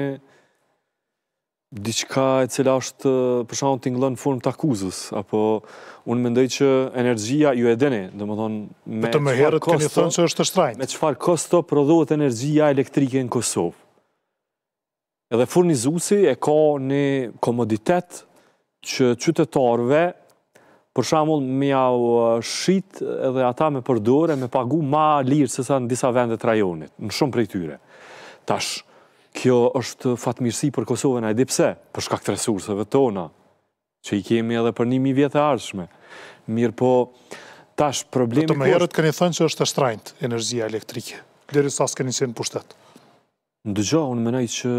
diçka e cila është për shembull tingëllon në formë të akuzës, apo unë mendoj që energjia ju e dini, domethënë me të herët keni thënë që është shtrenjtë. Me çfarë kosto prodhohet energjia elektrike në Kosovë. Edhe furnizuesi e ka një komoditet që qytetarëve për shembull me jau shit edhe ata me përdore me pagu ma lirë se sa në disa vendet rajonit, në shumë prej tyre. Tash, kjo është fatmirësi për Kosovën, a e di pse? Për shkak të resurseve tona, që i kemi edhe për 1000 vjet e ardhshme. Mirë po, tash problemi... Të më herët keni thënë që është e shtrenjtë energjia elektrike, derisa s'keni qenë në pushtet. Ndëgjo, unë menoj që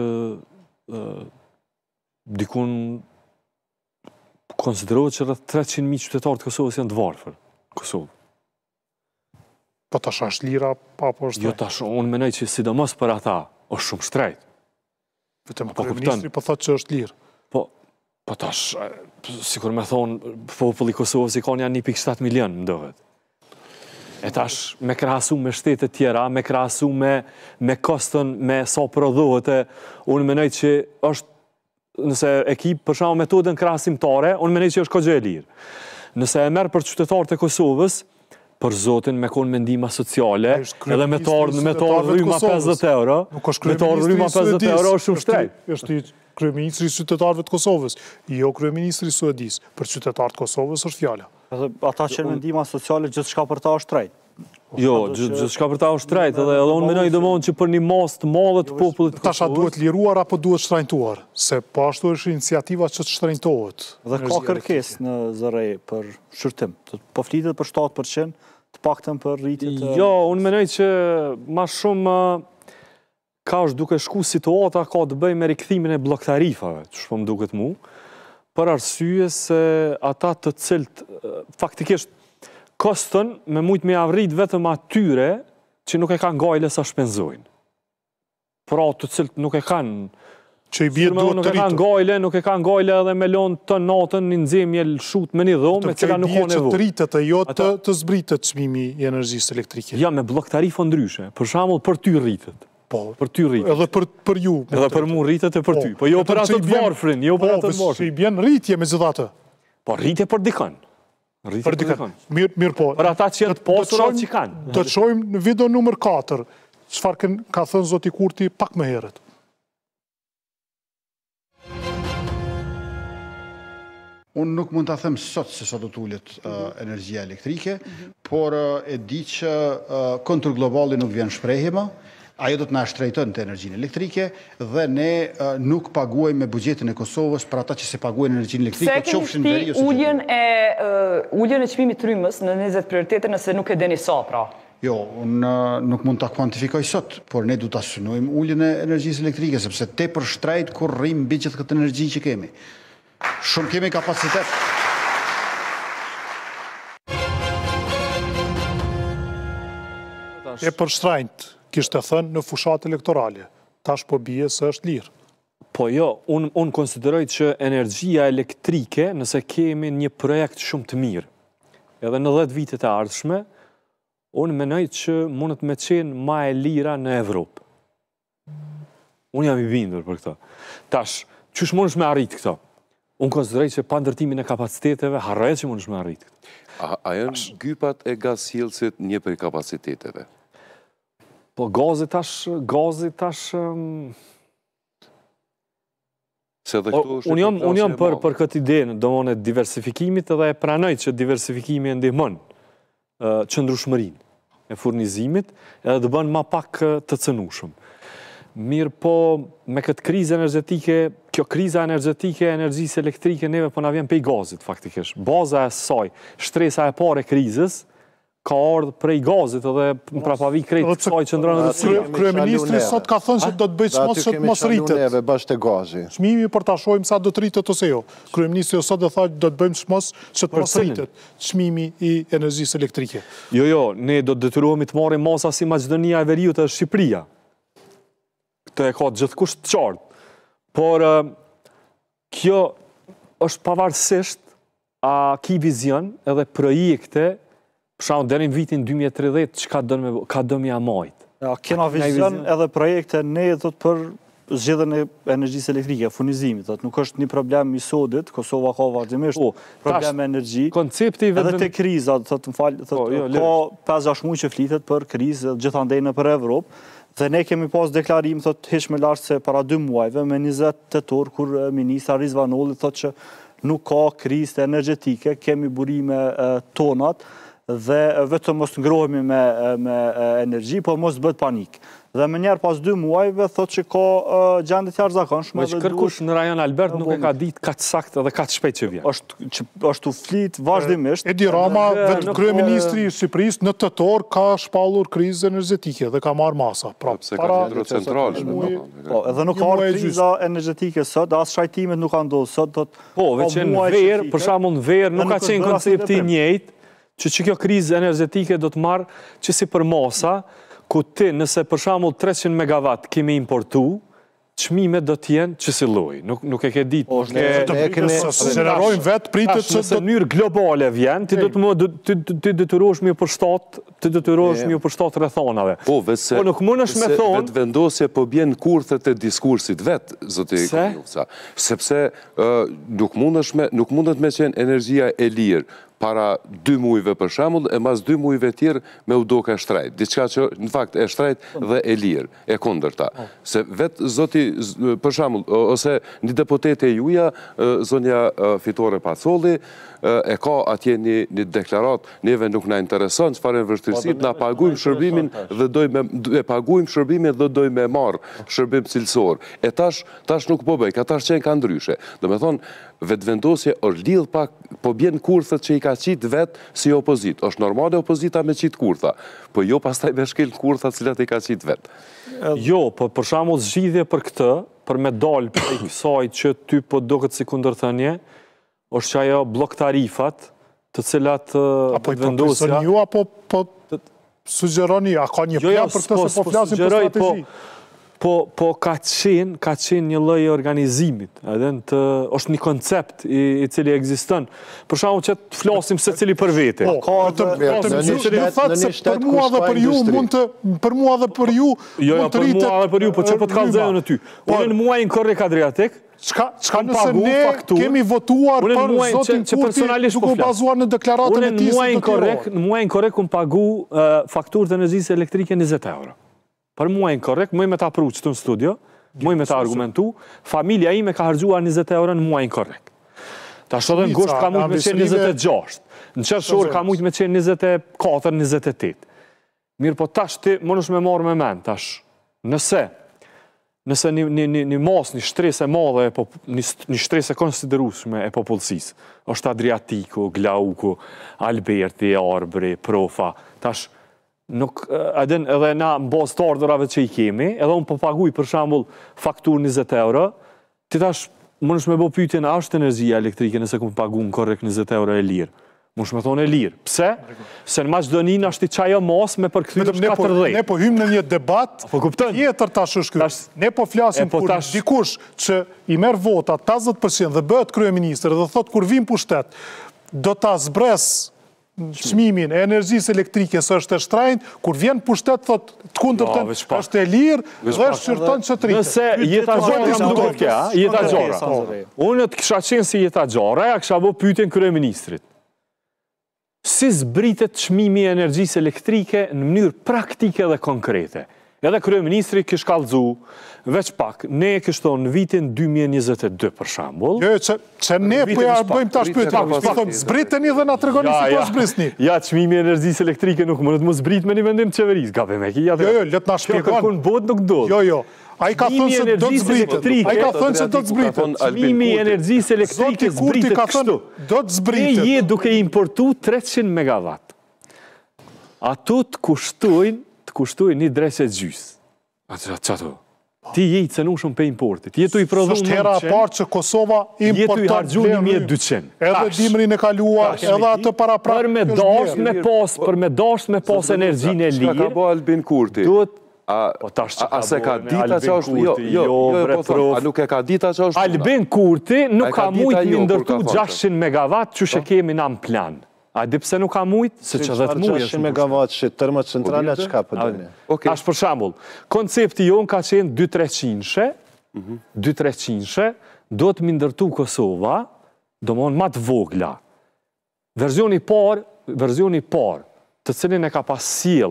dikun konsiderohet që rreth 300.000 qytetarë të Kosovës janë të varfër. Kosovë. Po tash është lira, apo është... Jo tash, unë menoj që sidomos për ata, është shumë shtrejt. Vetëm kryeministri po thotë që është lirë. Po tash, sikur me thonë, populli i Kosovës i kanë janë 1.7 milion, më dohet. E tash, me krahasu me shtetet tjera, me krahasu me kostën, me sa prodhohet, unë menoj që është nëse e ki për shembull metodën krahasimtare, unë mendoj që është kogje e lirë. Nëse e merr për qytetarët e Kosovës, për zotin me konë mendima sociale, edhe me të rryma 50 euro, me të rryma 50 euro është shumë shtrejt. Është kryeministri i qytetarëve të Kosovës, jo kryeministri i Suedis. Për qytetarët të Kosovës është fjala. Ata që mendima sociale gjithçka për ta është shtrejt. Jo, gjithçka për ta është shtrejt, edhe unë mendoj domosdoshmë që për një masë të madhe të popullit të Kosovës. Tasha duhet liruar apo duhet shtrenjtuar? Se po ashtu është iniciativa që të shtrenjtohet. Dhe ka kërkesë në zërej për shërtim. Po flitet për 7%, të paktën për rritjet e... Jo, unë mendoj që ma shumë ka është duke shku situata ka të bëj me rikthimin e blok tarifave, që shpo më duket mu, për arsye se ata të cilët faktikisht kostën me mujtë me avrit vetëm atyre që nuk e kanë gajle sa shpenzojnë. Pra të cilët nuk e kanë... Që i bje duhet të rritë. Nuk e kanë gajle edhe me lonë të natën një nxemje lshut me një dhomë, me cila nuk ka nevojë. Që të rritet e jo të zbritet çmimi i energjisë elektrike. Ja, me blok tarifë ndryshe. Për shembull, për ty rritet. Po, për ty rritet. Edhe për ju. Edhe për mu rritet e për ty. Po jo për atë të varfrin, jo për atë të varfrin. Po, që i bjen rritje megjithatë. Po rritje për dikën. Për dikën. Mirë po. Për ata që janë të pasur atë që kanë. Do të shohim në video numër 4, çfarë ka thënë zoti Kurti pak më herët. Unë nuk mund të them sot se sa do t'ullet energjia elektrike, por e di që kontër globali nuk vjen shprehje më, ajo do të na shtrejton të energjinë elektrike dhe ne nuk paguajmë me buxhetin e Kosovës për ata që se paguajnë energjinë elektrike, qofshin veri ose uljen e çmimit të rrymës në 20 prioritete nëse nuk e deni sa pra. Jo, unë nuk mund ta kuantifikoj sot, por ne du ta synojmë uljen e energjisë elektrike sepse tepër shtrejt kur rrim mbi gjithë këtë energji që kemi. Shumë kemi kapacitet. E për shtrenjt, kishte thënë në fushat elektorale. Tash po bie se është lirë. Po jo, unë konsideroj që energjia elektrike, nëse kemi një projekt shumë të mirë, edhe në 10 vitet e ardhshme, unë menoj që mundet me qenë ma e lira në Evropë. Unë jam i bindur për këto. Tash, qysh mundesh me arrit këto? Unë konsideroj që pa ndërtimin e kapaciteteve, harrohet që mundesh me arrit këto. A janë gypat e gazsjellësit një prej kapaciteteve? Po gazi tash... Unë jam për këtë ide në domon e diversifikimit edhe e pranoj që diversifikimi e ndihmon qëndrueshmërinë e furnizimit edhe të bën ma pak të cënueshëm. Mirë po, me këtë krizë energjetike, kjo kriza energjetike e energjisë elektrike neve po na vjen pej gazit faktikisht. Baza e saj, shtresa e parë e krizës, ka ardhur prej gazit edhe në prapavi krejt kësaj qendrore Rusia. Kryeministri sot ka thënë se do të bëjë çmos që të mos rritet. Neve bashkë te gazi. Çmimi për ta shohim sa do të rritet ose jo. Kryeministri sot do thotë do të bëjmë çmos që të mos rritet çmimi i energjisë elektrike. Jo, ne do të detyrohemi të marrim masa si Maqedonia e Veriut dhe Shqipëria. Këtë e ka gjithkusht të qartë. Por kjo është pavarësisht a ki vizion edhe projekte, për shkak deri në vitin 2030, çka do me amajt? Ja, kena vizion edhe projekte ne do të për zgjedhjen e energjisë elektrike, furnizimit. Nuk është një problem i sodit, Kosova ka vazhdimisht problem me energji. Koncepti edhe te kriza, ka 5-6 muaj që flitet për krizë gjithandej nëpër Evropë. Dhe ne kemi pas deklarim, hiç më lart se para 2 muajve, me 20 tetor, kur ministra Rizvanolli thotë që nuk ka krizë energjetike, kemi burime tonat, dhe vetëm mos ngrohemi me energji, po mos bëhet panik. Dhe më njerë pas 2 muajve thotë që ka gjendje të jashtëzakonshme. Me që kërkush në rajon Albert nuk e ka ditë kaq saktë dhe kaq shpejt që vjen. Është u flit vazhdimisht. Edi Rama, vetë kryeministri i Shqipërisë në tetor ka shpallur krizë energjetike dhe ka marrë masa. Pse ka hidrocentrale. Edhe nuk ka kriza energjetike sot, as shajtimet nuk kanë ndodhur sot. Po, veç në verë, për shembull në verë nuk ka qenë koncepti i njëjtë, që kjo krizë energjetike do të marrë që si për masa, ku ti nëse për shembull 300 megawatt kemi importu, çmimet do të jenë që si lloj. Nuk e ke ditë. Akselerojmë vetë pritet që në mënyrë globale vjen, ti do të detyrohesh me përshtat, rrethonave. Po, nuk mundesh me thonë vetë vendosje po bjen kurthet e diskursit vet, zoti Konjufca. Sepse nuk mundet me qenë energjia e lirë para 2 muajve për shembull, e mas 2 muajve tjerë me u doka shtrejt. Diçka që në fakt e shtrejt dhe e lirë, e kundërta. Se vetë zoti, për shembull, ose një deputete e juja, zonja Fitore Pacolli, e ka atje një deklarat, neve nuk na intereson çfarë vështirësit, na paguajmë shërbimin dhe dojmë me marr shërbim cilësor. E tash nuk po bëj, ka tash qenë ka ndryshe. Do me thonë, vetëvendosje është lidh pak, po bjen kurthet që i ka qitë vetë si opozit. Është normale opozita me qitë kurtha, po jo pastaj me shkel kurtha cilat i ka qitë vetë. Jo, po për shembull zgjidhje për këtë, për me dalë për kësaj që ty po duket si kundërthënie, është që ajo blok tarifat, të cilat vendosja... Apo po sugjeroni, a ka një plan për të se po flasim për strategji? Po ka qenë një lloj organizimit, është një koncept i cili ekziston. Për shkakun që të flasim se cili për vete. Për mua dhe për ju mund të rritet... Për mua dhe për ju, po që po të kallëzojnë në ty. Unë në muajin korrek Adriatik, Çka nëse ne kemi votuar për zotin Kurti duke u bazuar në deklaratën e tij së të në muajin korrek kum pagu fakturë të energjisë elektrike 20 euro. Për muajin korrek, më me ta pru këtu në studio, më me ta argumentu, familja ime ka harxuar 20 euro në muajin korrek. Tash edhe në gusht ka mujt me qenë 26. Në qershor ka mujt me qenë 24, 28. Mirë, po tash ti mënesh me marrë me mend tash. Nëse një mas, një shtrese madhe, një shtrese konsiderueshme e popullsisë, është Adriatiku, Glauku, Alberti, Arbri, Profa, tash nuk, edhe na në bazë të ardhurave që i kemi, edhe unë po paguaj për shembull fakturë 20 euro, ti tash mënesh me bë pyetjen a është energjia elektrike nëse kum pagu në korrekt 20 euro e lirë. Mënesh me thonë e lirë. Pse? Se në Maqedoninë është i çajo mos me përkthyer 40. Ne po hymë në një debat tjetër tash është ky. Ne po flasim kur dikush që i merr vota 50% dhe bëhet kryeministër dhe thot kur vim pushtet do ta zbres çmimin e energjisë elektrike së është e shtrenjtë, kur vjen pushtet thot të kundërtën është e lirë dhe shqyrton që të rritet. Nëse jeta gjore më duket kjo, jeta gjore. Unë të kisha qenë si jeta gjore, ja kisha bë pyetjen kryeministrit. Si zbritet çmimi i energjisë elektrike në mënyrë praktike dhe konkrete. Edhe kryeministri kish kallëzu, veç pak, ne kishton në vitin 2022 për shembull. Jo, që ne po ja bëjmë tash pyetjen, mi thon zbriteni dhe na tregoni si po zbrisni. Ja, çmimi i energjisë elektrike nuk mundet mos zbrit me një vendim të qeverisë, gabim e ki. Jo, le të na shpjegon. Kërkon bot nuk do. Jo. Ai ka thënë se do të zbritet. Ai ka thënë se do të zbritet. Çmimi i energjisë elektrike zbritet kështu. Do të zbritet. Ne je duke importu 300 megawatt. Ato të kushtojnë një dresë e gjys. Çato. Ti je i cënushëm pe importit. Jetu i prodhon 900. Është hera e parë që Kosova importon. Jetu i harxhuar 1200. Edhe dimrin e kaluar, edhe atë paraprak. Për me dash me pas energjinë e lirë. Çka ka bë Albin Kurti? A se ka dita që është... A nuk e ka dita që është... Albin Kurti nuk ka mujt me ndërtu 600 megawatt që shë kemi në plan. A di pse nuk ka mujt? Se që 10 mujt është 600 megawatt që termocentrale që ka për dënje? Ashtë për shambull, koncepti jonë ka qenë 2-300, do të më ndërtu Kosova, do më në matë vogla. Verzioni par, të cilin e ka pas sjell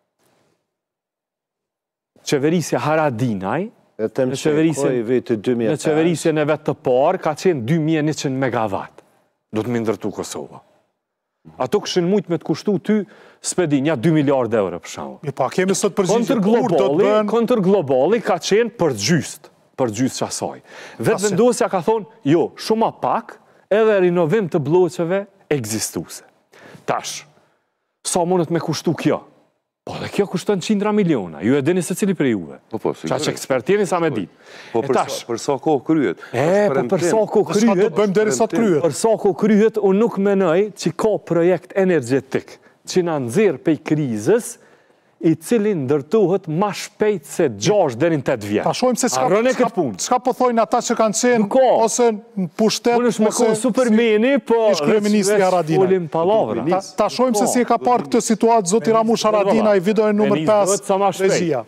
qeverisja Haradinaj, në qeverisje në vetë të par, ka qenë 2100 megawatt. Do të më ndërtu Kosova. Ato këshin mujt me të kushtu ty, s'pedi, nja 2 miliard euro për shumë. Pa, kemi sot përgjigje kur do të bënë... Kontër globali ka qenë për gjyst qasaj. Vetë vendosja ka thonë, jo, shumë a pak, edhe rinovim të bloqeve egzistuse. Tash, sa mundet me kushtu kjo? Po dhe kjo kushtën 100 miliona, ju e dini se cili për juve. Qa që ekspertjeni sa me dit. Po për sa kohë kryet. Po për sa kohë kryet. Për sa kohë kryet, unë nuk menoj që ka projekt energetik që në nëzirë pej krizës, i cilin ndërtuhet ma shpejt se 6 deri në 8 vjetë. Ta shojmë se s'ka po thojnë ata që kanë qenë, ose në pushtet, ose ish kryeministri Haradinaj. Ta shojmë se si e ka parë këtë situatë zoti Ramush Haradinaj, videoja nëmër 5, regjia.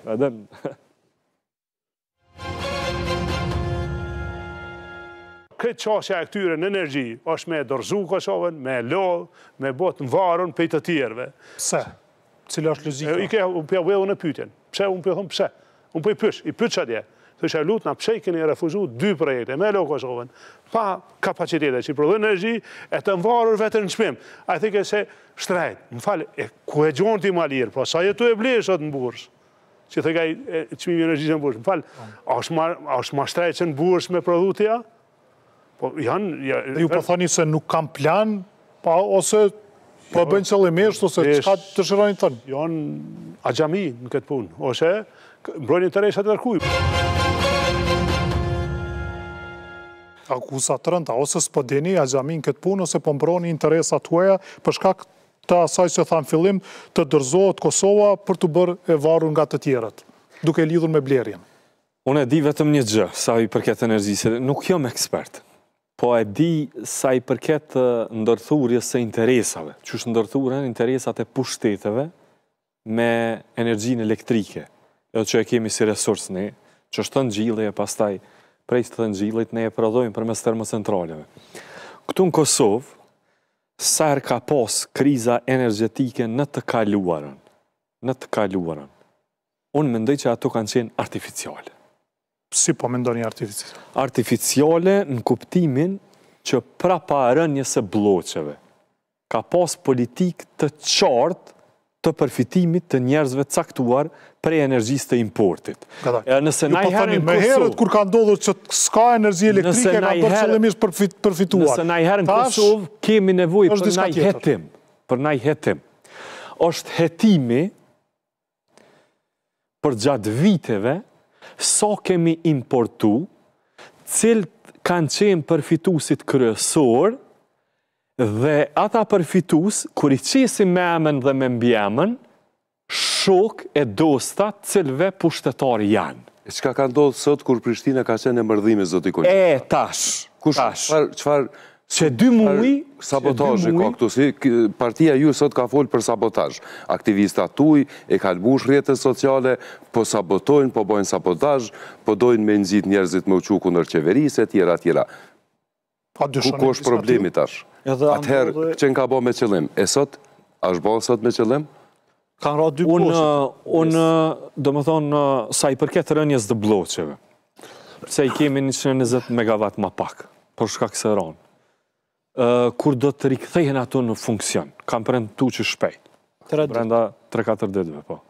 Këtë qasja e këtyre në energji është me dorëzu Kosovën, me lodhë, me botë në varën për të tjerve. Pse? Cila është logika? Unë për vëllë në pytjen. Pse? Unë për thëmë pse? Unë për i pysh, i pysh atje. Thë që e lutë na pse i keni refuzu 2 projekte, me lo Kosovën, pa kapacitetet që i prodhën energji, e të mvarur vetër në shpim. A i thike se shtrejt, më falë, ku e gjonë ti ma lirë, po sa jetu e bleshët në bursë, që thë kaj qmimi energjisë në bursë. Më falë, a është ma shtrejt që në bursë me prodhutja? Po janë... Ju po thoni se nuk kam plan, ose... Po bëjnë qëllimisht, ose qëka të shërojnë të thënë? Janë agjami në këtë punë, ose mbrojnë interesat e tërkuj. Akusa të rënda, ose s'po dini agjami në këtë punë, ose po mbrojnë interesat tuaja, përshka të asaj që thamë fillim, të dërzohet Kosova për të bërë e varur nga të tjerët, duke lidhur me blerjen. Unë e di vetëm një gjë, sa i përket energjisë, nuk jam ekspert. Po e di sa i përket ndërthurjes së interesave, që është ndërthurën interesat e pushteteve me energjinë elektrike, edhe që e kemi si resurs ne, që është të ngjille e pastaj prej të ngjillit ne e prodhojmë përmes termocentraleve. Këtu në Kosovë, sër ka pas kriza energjetike në të kaluarën, unë mendoj që ato kanë qenë artificiale. Si po mendoni artificiale? Artificiale në kuptimin që prapa rënjes së bloqeve ka pas politik të qartë të përfitimit të njerëzve caktuar prej energjisë të importit. Ju po thoni me herët kur ka ndodhur që s'ka energji elektrike ka bërë qëllimisht përfituar. Nëse na herë në Kosovë kemi nevojë për naj hetim. Është hetimi për gjatë viteve sa kemi importu, cilët kanë qenë përfitusit kryesor, dhe ata përfitus, kur i qesim me emën dhe me mbjemën, shok e dosta cilve pushtetari janë. E qka ka ndodhë sot kur Prishtina ka qenë e mërdhime, zoti Konjë? Tash. Qfar... Që 2 muaj... Sabotajë ka këtu, si partia ju sot ka folë për sabotajë. Aktivistat tuj e kalbush rjetës sociale, po sabotojnë, po bojnë sabotajë, po dojnë me nëzit njerëzit me uqu kundër qeverisë, tjera. Ku është problemi tash? Atëherë, qenë ka bo me qëllim? E sot? Ashtë bo sot me qëllim? Kanë ra 2 poshtë. Unë, do më thonë, sa i përket rënjes dhe bloqeve, se i kemi 120 megawatt ma pak, për shkak se ronë. Kur do të rikthehen ato në funksion, kam premtu që shpejt. Brenda 3-4 ditëve, po.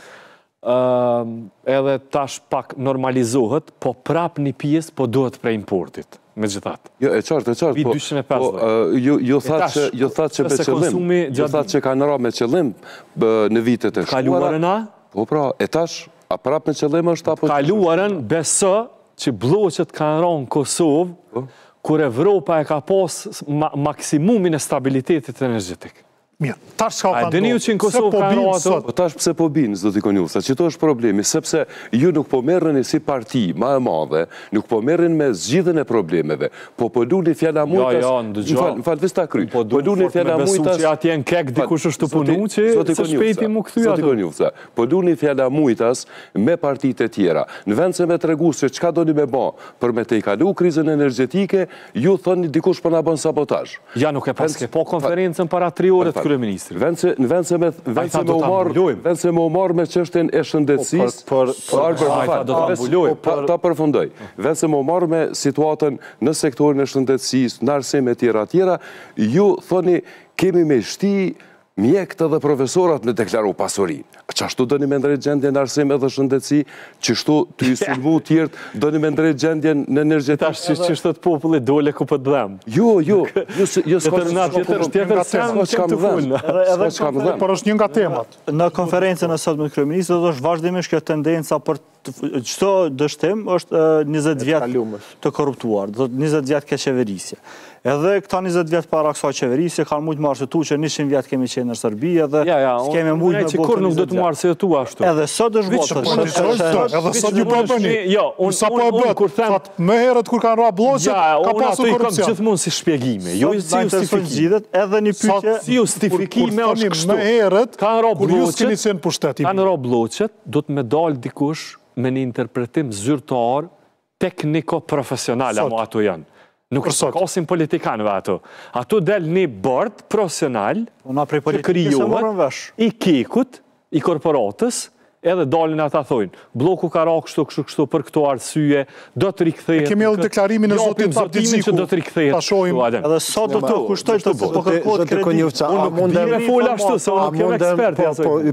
Edhe tash pak normalizohet, po prap një pjesë po duhet prej importit, me gjithat. Jo, e qartë, po ju thatë që me qëllim, ju thatë që kanë ra me qëllim në vitet e shkuara. Kaluarën a? Po pra, e tash, a prap me qëllim është apo... Kaluarën beso që bloqet kanë ra në Kosovë, kur Evropa e ka pas maksimumin e stabilitetit energetik. Mirë, tash ka A dini ju që në Kosovë ka ato? Po tash pse po binë, zoti Konjufsa, që to është problemi, sepse ju nuk po merreni si parti ma e madhe, nuk po merren me zgjidhjen e problemeve, po luni fjala mujtas. Më fal, vetë ta kryj. Po luni fjala mujtas. Që atje në kek dikush është të punu që se shpejti mu kthy ato. Zoti Konjufsa, po luni fjala mujtas me partitë e tjera. Në vend se me tregu se çka doni me bë për me të kalu krizën energjetike, ju thoni dikush po na bën sabotazh. Ja nuk e paske po konferencën para 3 orë të kryeministrit. Në vend se me u marrë me çështjen e shëndetësisë, ta përfundoj. Vend se me u marrë me situatën në sektorin e shëndetësisë, në arsim e tjera, ju thoni kemi me shti mjekët dhe profesorat me deklaru pasuri. Qashtu do një me ndrejt gjendje në arsim edhe shëndetësi, qështu të i sulmu tjertë, do një me ndrejt gjendje në energjetik. Tash që shtot populli dole ku për dhem. Jo, s'ka më dhem. Por është një nga temat. Në konferencën e sot me kryeministrin do është vazhdimisht kjo tendenca për çdo dështim është 20 vjet të korruptuar, do 20 vjet keqeverisje. Edhe këta 20 vjet para kësaj qeverisje kanë mujt marrë se tu që 100 vjet kemi qenë në Serbi edhe s'kemi mujt me kur nuk do të marrë se tu ashtu. Edhe sot është votë. Edhe sot ju bëni. Jo, sa po e bët. Më herët kur kanë ra blloqe, ka pasur korrupsion. Gjithmonë si shpjegime. Jo si justifikime. Edhe një pyetje si justifikime është kështu. Më herët kanë ra kur ju keni qenë pushtet. Kanë ra blloqet, do të më dal dikush me një interpretim zyrtar tekniko-profesional apo ato janë. Nuk kasin politikanëve ato. Ato del një bord profesional që krijohet i kekut, i korporatës, edhe dalin ata thojnë, bloku ka ra kështu për këto arsye, do të rikthehet. Kemi edhe deklarimin e zotit Abdiziku. Do të rikthehet. Edhe sot do të kushtoj të po kërkohet kredit. Unë nuk di me fola ashtu, se unë kem eksperti.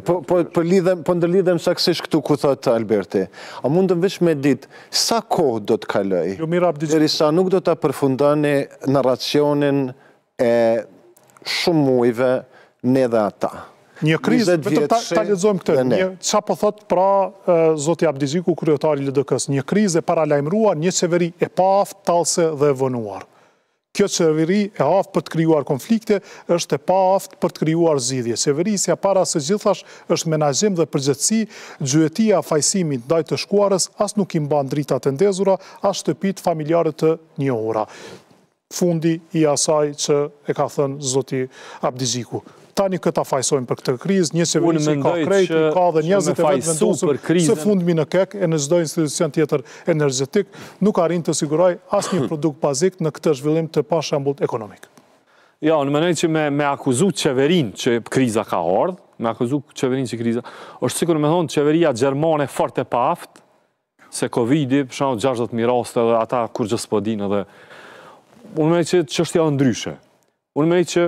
Po ndërlidhem saksisht këtu ku thot Alberti. A mundëm veç me ditë, sa kohë do të kaloj? Derisa nuk do të përfundoni narracionin e shumë mujve në dhe ata. Një krizë, vetëm ta lexojmë këtë. Qa po thot pra zoti Abdiziku, kryetari i LDK-s, një krizë e paralajmëruar, një qeveri e paaft, tallëse dhe e vonuar. Kjo qeveri e aftë për të krijuar konflikte, është e paaft për të krijuar zgjidhje. Qeverisja para së gjithash është menaxhim dhe përgjegjësi, gjyetia fajësimit ndaj të shkuarës as nuk i mban dritat e ndezura, as shtëpitë familjare të njohura. Fundi i asaj që e ka thënë zoti Abdiziku. Tani këta fajsojmë për këtë krizë, një qeverisi ka krejt, ka dhe 20 e vetë vendosur së fundmi në kek e në çdo institucion tjetër energjetik, nuk arrin të siguroj asnjë produkt bazik në këtë zhvillim të pashembullt ekonomik. Ja, në mënyrë që me akuzu qeverin që kriza ka ardhur, me akuzu qeverin që kriza, është sikur me thonë qeveria gjermane fort e paaft, se Covidi, për shembull 60.000 raste dhe ata kur gjë s'po dinë edhe unë mendoj që çështja është ndryshe. Unë mendoj që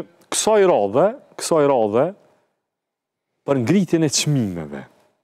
kësaj radhe për ngritjen e çmimeve.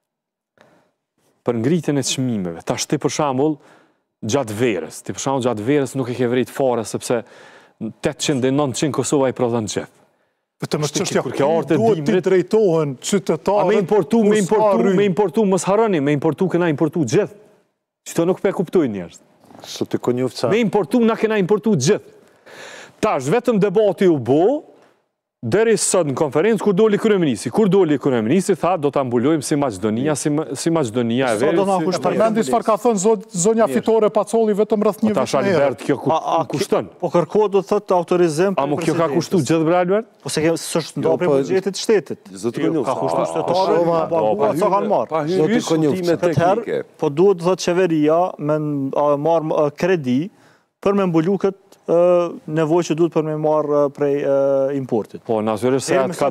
Për ngritjen e çmimeve. Tash ti për shembull gjatë verës, nuk e ke vrit fare sepse 800-900 Kosova i prodhon gjithë. Vetëm është çështja kur duhet të drejtohen qytetarët. Me importu mos harroni, me importu kena importu gjithë. Çto nuk pe kuptojnë njerëz. Me importu na kena importu gjithë. Tash vetëm debati u bë deri sot në konferencë kur doli kryeministri, tha do ta mbulojmë si Maqedonia e Veriut. Përmendi çfarë ka thënë zonja fitore Pacolli vetëm rreth një vit. Tash Albert kjo kushton. Po kërkohet do të thotë autorizim. A kjo ka kushtuar gjithë për Albert? Po se s'është ndopë buxhetit të shtetit. Ka kushtuar shtetare, sa kanë marrë. Zoti Konjufsa teknike. Po duhet të thotë qeveria me marrë kredi për me mbulu këtë nevojë që duhet për me marrë prej importit. Po, natyrisht se atë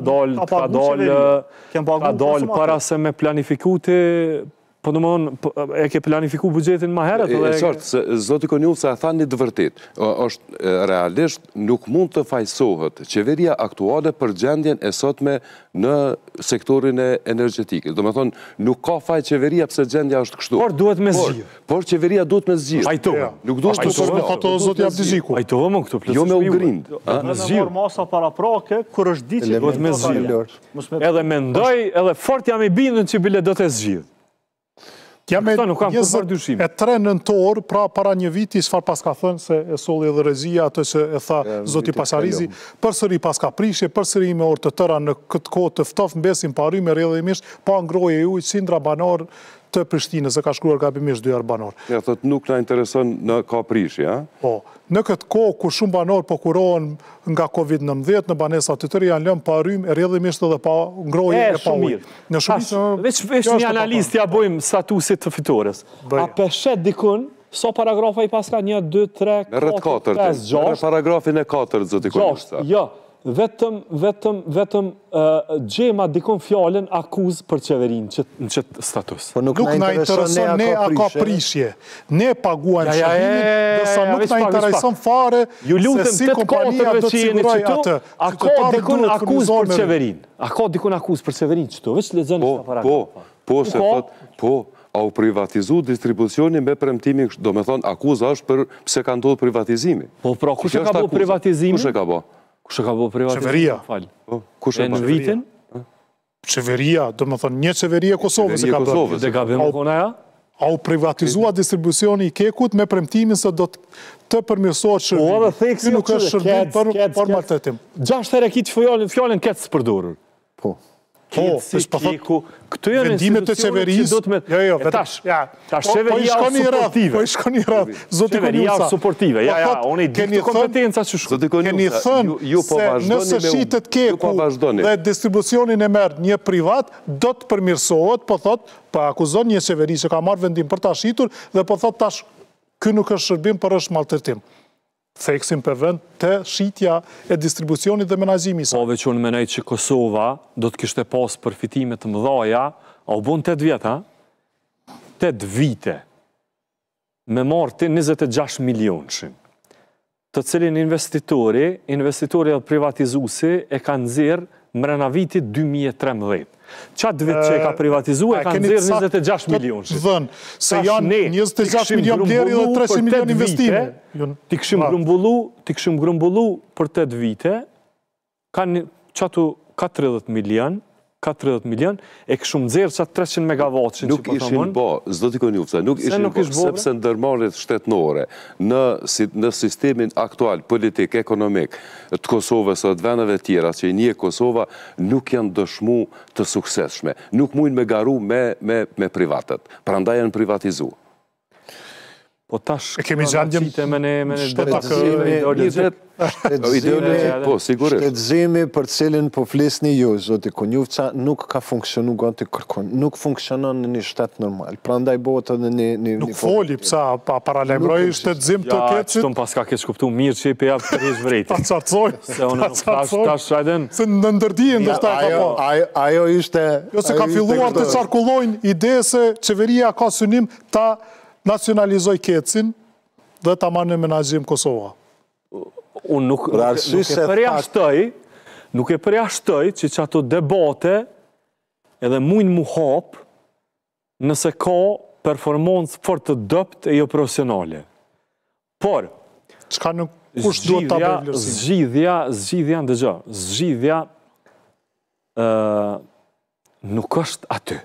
ka dal para se me planifikute, po domethënë e ke planifiku buxhetin më herët. E qartë, se zoti Konjufsa e thani të vërtet, është realisht nuk mund të fajsohet qeveria aktuale për gjendjen e sotme në sektorin e energjetikës. Domethënë nuk ka faj qeveria pse gjendja është kështu. Por duhet me zgjidhje. Por qeveria duhet me zgjidhje. Pajtohem. Nuk duhet të thotë zoti Abdiziku. Pajtohem këtu plus. Jo me ugrind. Me zgjidhje. Masa paraprake kur është ditë që duhet me zgjidhje. Edhe mendoj, edhe fort jam i bindur që bile do të zgjidh. Këta nuk kam përpar dyshim. 23 nëntor, pra para një viti, çfarë pas ka thënë se e solli edhe regjia, ato që e tha zoti Pasarizi, përsëri pas ka prishje, përsëri me orë të tëra në këtë kohë të ftoftë mbesin parime rrjedhimisht, pa ngrohje e ujit, qindra banor të Prishtinës, e ka shkruar gabimisht 2 herë banor. Ja, thot nuk na intereson në ka prishje, a? Po, në këtë kohë kur shumë banor po kurohen nga Covid-19 në banesat të tërë janë lënë pa rrymë, rrjedhimisht edhe pa ngrohje e pa ujë. Në shumicë veç një analizë t'ja bëjmë statusit të fitores. A peshet dikun, so paragrafa i paska 1, 2, 3, 4, 5, 6. Në paragrafin e 4, zoti Konusa. Jo, vetëm gjema dikon fjallën akuz për qeverin në qëtë status. Nuk na intereson ne a ka prishje. Ne paguajmë shërimin, dërsa nuk na intereson fare se si kompania do të siguroj atë. A ka dikon akuz për qeverin? A ka dikon akuz për qeverin qëtu? Veç lexoni këta paragrafa. Po, se thot, po, a u privatizu distribucioni me premtimin, do me thonë, akuza është për pse ka ndodhur privatizimi. Po, pra, kush e ka bo privatizimi? Kush e ka bo? Kush e ka bo privatizimi? Qeveria. E në vitin? Qeveria, do me thonë, një qeveria Kosovës e ka bërë. Dhe ka bëmë kona ja? A u privatizua distribucioni i kekut me premtimin se do të përmirësohet shërbimi. Po, edhe theksi nuk është shërbim për formalitetim. 6 herë kitë fjallën ketë së përdorur. Po. Këtu janë vendimet e qeverisë. Tash qeveria është suportive. Po i shkoni i radhë. Qeveria është suportive. Unë i di këtë kompetenca që shumë. Keni thënë se nëse shitet keku dhe distribucionin e merë një privat, do të përmirësohet, po thot, pa akuzon një qeveri që ka marrë vendim për ta shitur, dhe po thot tash, ky nuk është shërbim për është maltretim. Theksim për vend të shitja e distribucionit dhe menaxhimit. Po veç unë menaj që Kosova do të kishte pas përfitimet të mëdhaja, a u bon 8 vjetë, 8 vite, me marrë të 26 milionëshin, të cilin investitori dhe privatizusi e kanë zirë mrena vitit 2013. Qatë vit që e ka privatizu e kanë zirë 26 milion. Se janë 26 milion bleri dhe 300 milion investime. Ti këshim grumbullu për 8 vite, kanë qatu 40 milion, e këshum zirë qatë 300 megawatt që nuk ishin bo, zdo t'i konjufta, nuk ishin bo, sepse ndërmarrjet shtetnore në sistemin aktual, politik, ekonomik, të Kosovës o të veneve tjera, që i një Kosova, nuk janë dëshmu të sukseshme. Nuk mujnë me garu me privatet, pra ndaj janë privatizu. Po tash, kemi gjandjem po, sigurisht. Shtetëzimi për cilin po flisni ju, zoti Konjufca, nuk ka funksionu gati kërkon, nuk funksionon në një shtet normal. Pra ndaj botë edhe një... Nuk foli, pësa, pa paralajmëroj shtetëzim të keqit. Ja, qëtëm pas ka keq kuptu mirë që i pe javë të rejsh vrejti. Ta qartësoj. Se unë tash shajden... Se në ndërdijen dhe shtaj ka po. Ajo ishte... Jo se ka filluar të qarkullojnë ide se qeveria ka synim ta nacionalizoj kecin dhe ta marrë në menaxhim Kosova. Unë nuk e përjashtoj që ato debate edhe mujnë mu hap nëse ka performancë fort të dopt e jo profesionale. Por, kush duhet ta bëjë vlerësim? Zgjidhja nuk është aty.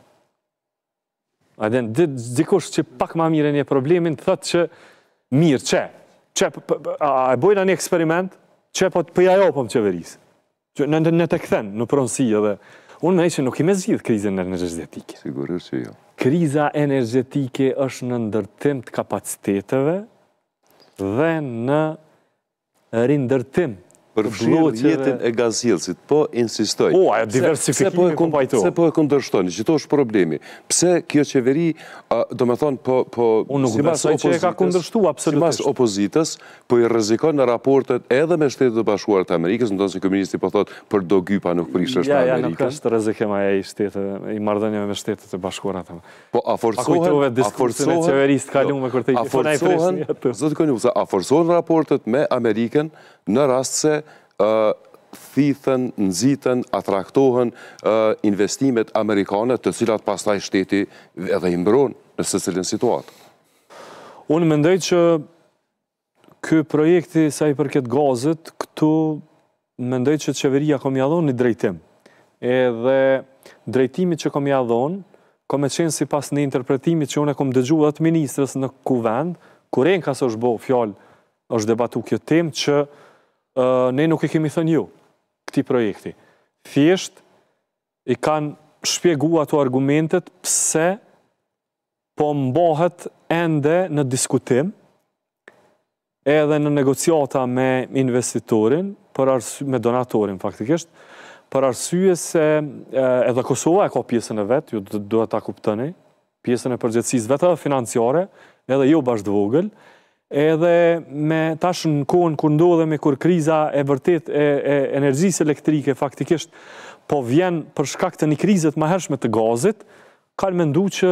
Dikush që pak ma mire një problemin, thëtë që mirë, a e bojna një eksperiment, që po të pëjajo për më qeverisë. Në të këthen, në pronsi edhe. Unë me që nuk i me zgjidhë krizën energetike. Sigurisht që jo. Kriza energetike është në ndërtim të kapaciteteve dhe në rindërtim. Përfshirë jetën e gazhjellësit, po insistoj. Po, a diversifikimi ku pajto. Pse po e kundërshtoni, që to është problemi. Pse kjo qeveri, do me thonë, po... Unë nuk besoj që e ka kundërshtu, absolutisht. Si mas opozitës, po i rrezikon në raportet edhe me Shtetet e Bashkuara të Amerikës, në tonë se komunisti po thotë për do gypa nuk prish është në Amerikën. Ja, nuk është rrezikim aja i marrëdhënieve me Shtetet e Bashkuara të Amerikës. Po, a forcohen raportet me Amerikën në rast se thithën, nëzitën, atraktohen investimet amerikane të cilat pastaj shteti edhe i mbron në secilin situatë. Unë mendoj që ky projekti sa i përket gazit, këtu mendoj që qeveria kom jadhon një drejtim. Edhe drejtimi që kom jadhon ka me qenë si pas një interpretimit që unë e kom dëgju dhe të ministrës në kuvend, kur e në kasë është bo fjallë, është debatu kjo temë që ne nuk e kemi thënë ju, këti projekti. Thjesht, i kanë shpjegu ato argumentet pse po mbohet ende në diskutim, edhe në negociata me investitorin, me donatorin faktikisht, për arsye se edhe Kosova e ka pjesën e vetë, ju duhet ta kuptoni, pjesën e përgjithësisë vetë edhe financiare, edhe jo bashkë vogël, edhe me tash në kohën kur ndodhemi, kur kriza e vërtet e energjisë elektrike faktikisht po vjen për shkak të një krizet më hershme të gazit, kanë mendu që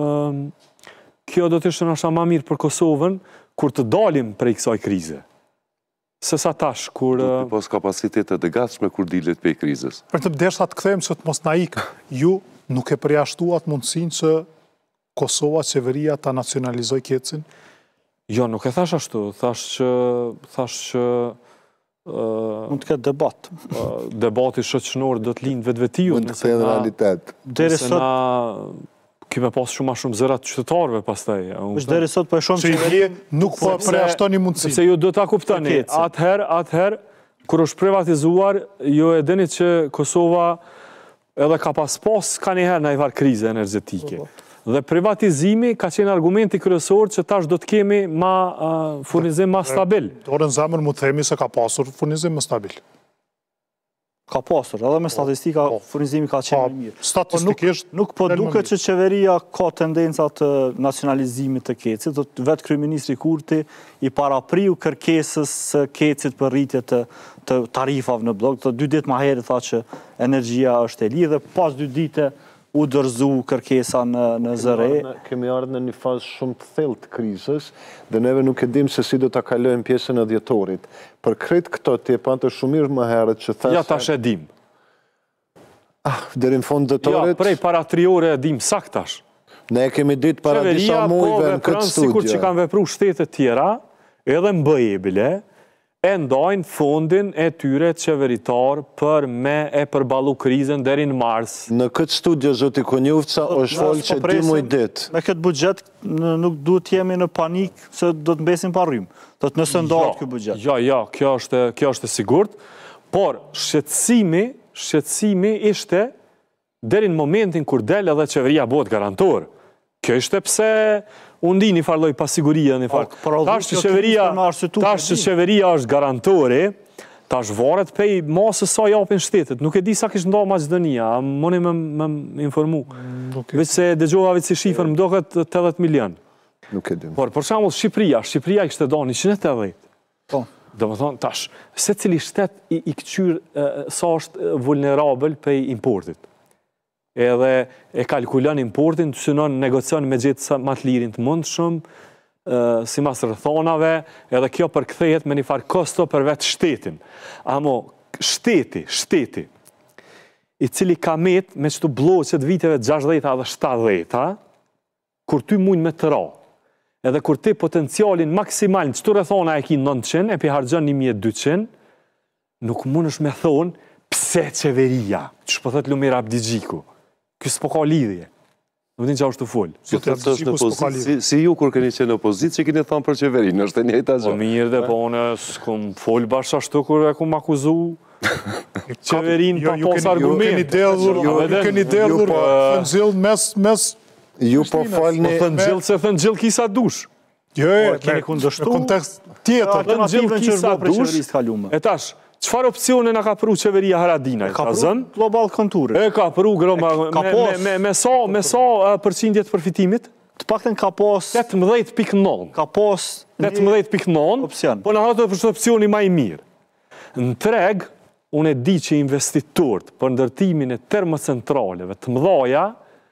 kjo do të ishte ndoshta më mirë për Kosovën kur të dalim prej kësaj krize. Se sa tash, kur... Duke pas kapacitetet e gatshme kur dilet prej krizës. Për të bdesha të kthejmë që të mos na ikë, ju nuk e përjashtuat mundësinë që Kosova, qeveria, ta nacionalizoj Kecin? Jo, nuk e thash ashtu. Thash që... Mund të ketë debat. Debati shoqëror do të lind vetvetiu. Mund të kthejë në realitet. Nëse na... Kime pas shumë zërat qytetarëve pastaj. Deri sot po e shohim që nuk po përjashtoni mundësinë. Sepse ju do ta kuptoni, atëherë kur është privatizuar, ju e dini që Kosova edhe ka pas ka njëherë në ivar krize energetike. Dhe privatizimi ka qenë argumenti kryesor që tash do të kemi furnizim ma stabil. Dorën zemër mu themi se ka pasur furnizim më stabil. Ka pasur, edhe me statistika furnizimi ka qenë më mirë. Statistikisht... Nuk po duke që qeveria ka tendenca të nacionalizimit të Kecit, vetë kryeministri Kurti i parapriu kërkesës së Kecit për rritje të tarifave në blok. 2 ditë më herë tha që energjia është e lirë dhe pas 2 dite u dërzu kërkesa në zëre. Kemi ardhur në një fazë shumë të thellë të krizës dhe neve nuk e dim se si do ta kalojmë pjesën e dhjetorit. Për krejt këto ti e pante shumë mirë më herët që thashë... Ja, tash e dim. Deri në fund dhjetorit... Ja, prej para 3 ore e dim saktash. Ne kemi ditë para disa muajve në këtë studio. Sikur që kanë vepru shtetet tjera, edhe në bëjebile, e ndajnë fondin e tyre qeveritar për me e përballu krizën deri në mars. Në këtë studio, zoti Konjufca, është folë që 2 muaj ditë. Me këtë buxhet nuk duhet jemi në panik se do të mbesim pa rrymë. Do të nëse ndahet ky buxhet. Ja, kjo është e sigurt, por shqetësimi ishte deri në momentin kur del edhe qeveria bëhet garantor. Kjo ishte pse unë di një farloj pasiguria, një farloj. Tash që qeveria është garantori, tash varet pej masës sa japin shtetet. Nuk e di sa kishtë nda Maqedonia, mëni me informu. Veç se dëgjova veç si shifër më doket 80 milion. Nuk e dim. Por, për shembull, Shqipëria kishte da 180. Do më thonë, tash, se cili shtet i këqyr sa është vulnerabel pej importit. Edhe e kalkulon importin, të synon negocion me gjithë ma të lirin të mund shumë, si mas rëthonave, edhe kjo përkthejet me një farë kosto për vetë shtetin. Amo, shteti, i cili ka met me qëtu bloqet viteve 60 dhe 70, kur ty mujnë me të ra, edhe kur ti potencialin maksimal në qëtu rëthona e ki 900, e pi hargjon 1200, nuk mund është me thonë, pse qeveria, që po thët Lumir Abdigjiku. Kësë po ka lidhje. Nuk din që është të full. Si ju kur keni qenë opozit, që keni thonë për qeverinë, është e njëjta gjë. Po mirë dhe po në s'kum full bashkë ashtu kur e kum akuzu qeverinë pa pos argument. Ju keni delur të nëzillë mes... Ju po falni... Të nëzillë se të nëzillë kisa dush. Jo, keni kundështu. Në kontekst tjetër. Të nëzillë kisa dush. E tash, qëfar opcione në ka pru qeveria Haradinaj? Ka pru global konturit. E ka pru me sa përqindjet përfitimit? Të pakten ka pos... 18.9. Ka pos... 18.9, po në hatë është opcioni ma i mirë. Në treg, unë e di që investitorët për ndërtimin e termocentraleve të mdhaja,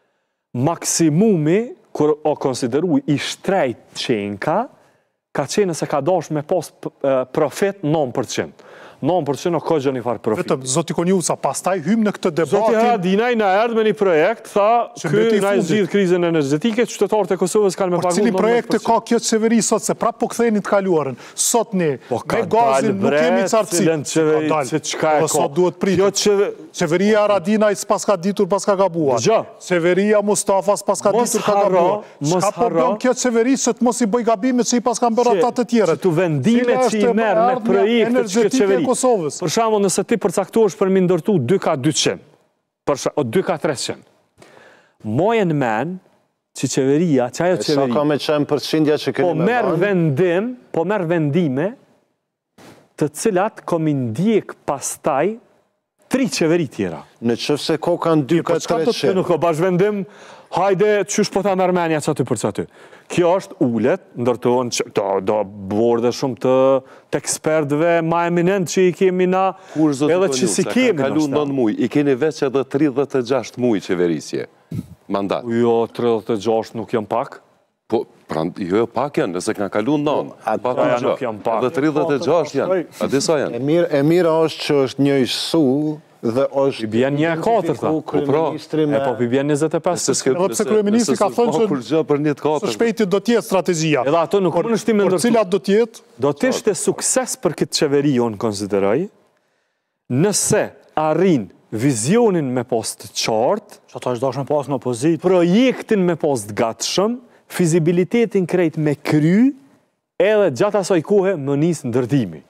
maksimumi, kër o konsideru i shtrejt qenka, ka qenë se ka dash me pas profit 9%. 9% o ka gjë një farë profit. Vetëm, zoti Konjuca, pastaj hymë në këtë debatin... Zoti Haradinaj na erdhë me një projekt, tha, ky na zgjidh krizën energjetike, qytetarët e Kosovës kanë me pagu 9%. Por cili projekte ka kjo qeveri sot, se prapë po kthejnë të kaluarën. Sot ne, me gazin nuk kemi cartësi. Sot duhet pritë. Qeveria Haradinaj s'pas ka ditur, pas ka gabuar. Qeveria Mustafa s'pas ka ditur, ka gabuar. Shka po bëm kjo qeveri që të mos i bëj gabimet që i pas kanë bërë ata të tjere. Që të vendimet që i merë me projekte që këtë qeveri. Për shamo, nëse ti përcaktosh për mi ndërtu 2K200, o 2K300, mojen men që qeveria, që ajo qeveri, sa ka me qenë përqindja që keni me po merë vendime të cilat komi ndjek pastaj 3 qeveri tjera. Në qëfë se ko kanë 2K300. Nuk o bash vendim, hajde, qysh po ta mërmenja që aty për që aty. Kjo është ullet, ndërtohen do borde shumë të ekspertëve ma eminent që i kemi na, edhe që si kemi. Ka kalu 9 muj, i keni veç edhe 36 muj qeverisje, mandat. Jo, 36 nuk jam pak. Po, jo, pak janë, nëse kanë kalu 9. Nuk jam pak. Edhe 36 janë, a disa janë. E mira është që është një isu dhe është... I bjen një 4, ta. Po i bjen 25. Edhe pse kryeministri ka thënë që së shpejti do tjetë strategjia. Edhe ato nuk më nështi me ndërtu. Por cilat do tjetë? Do t'ishte sukses për këtë qeveri, unë konsideroj, nëse arrin vizionin me post qartë, që ata është dashën pas në opozit, projektin me post gatshëm, fizibilitetin krejt me kry, edhe gjatë asoj kohë më nisë ndërdimi.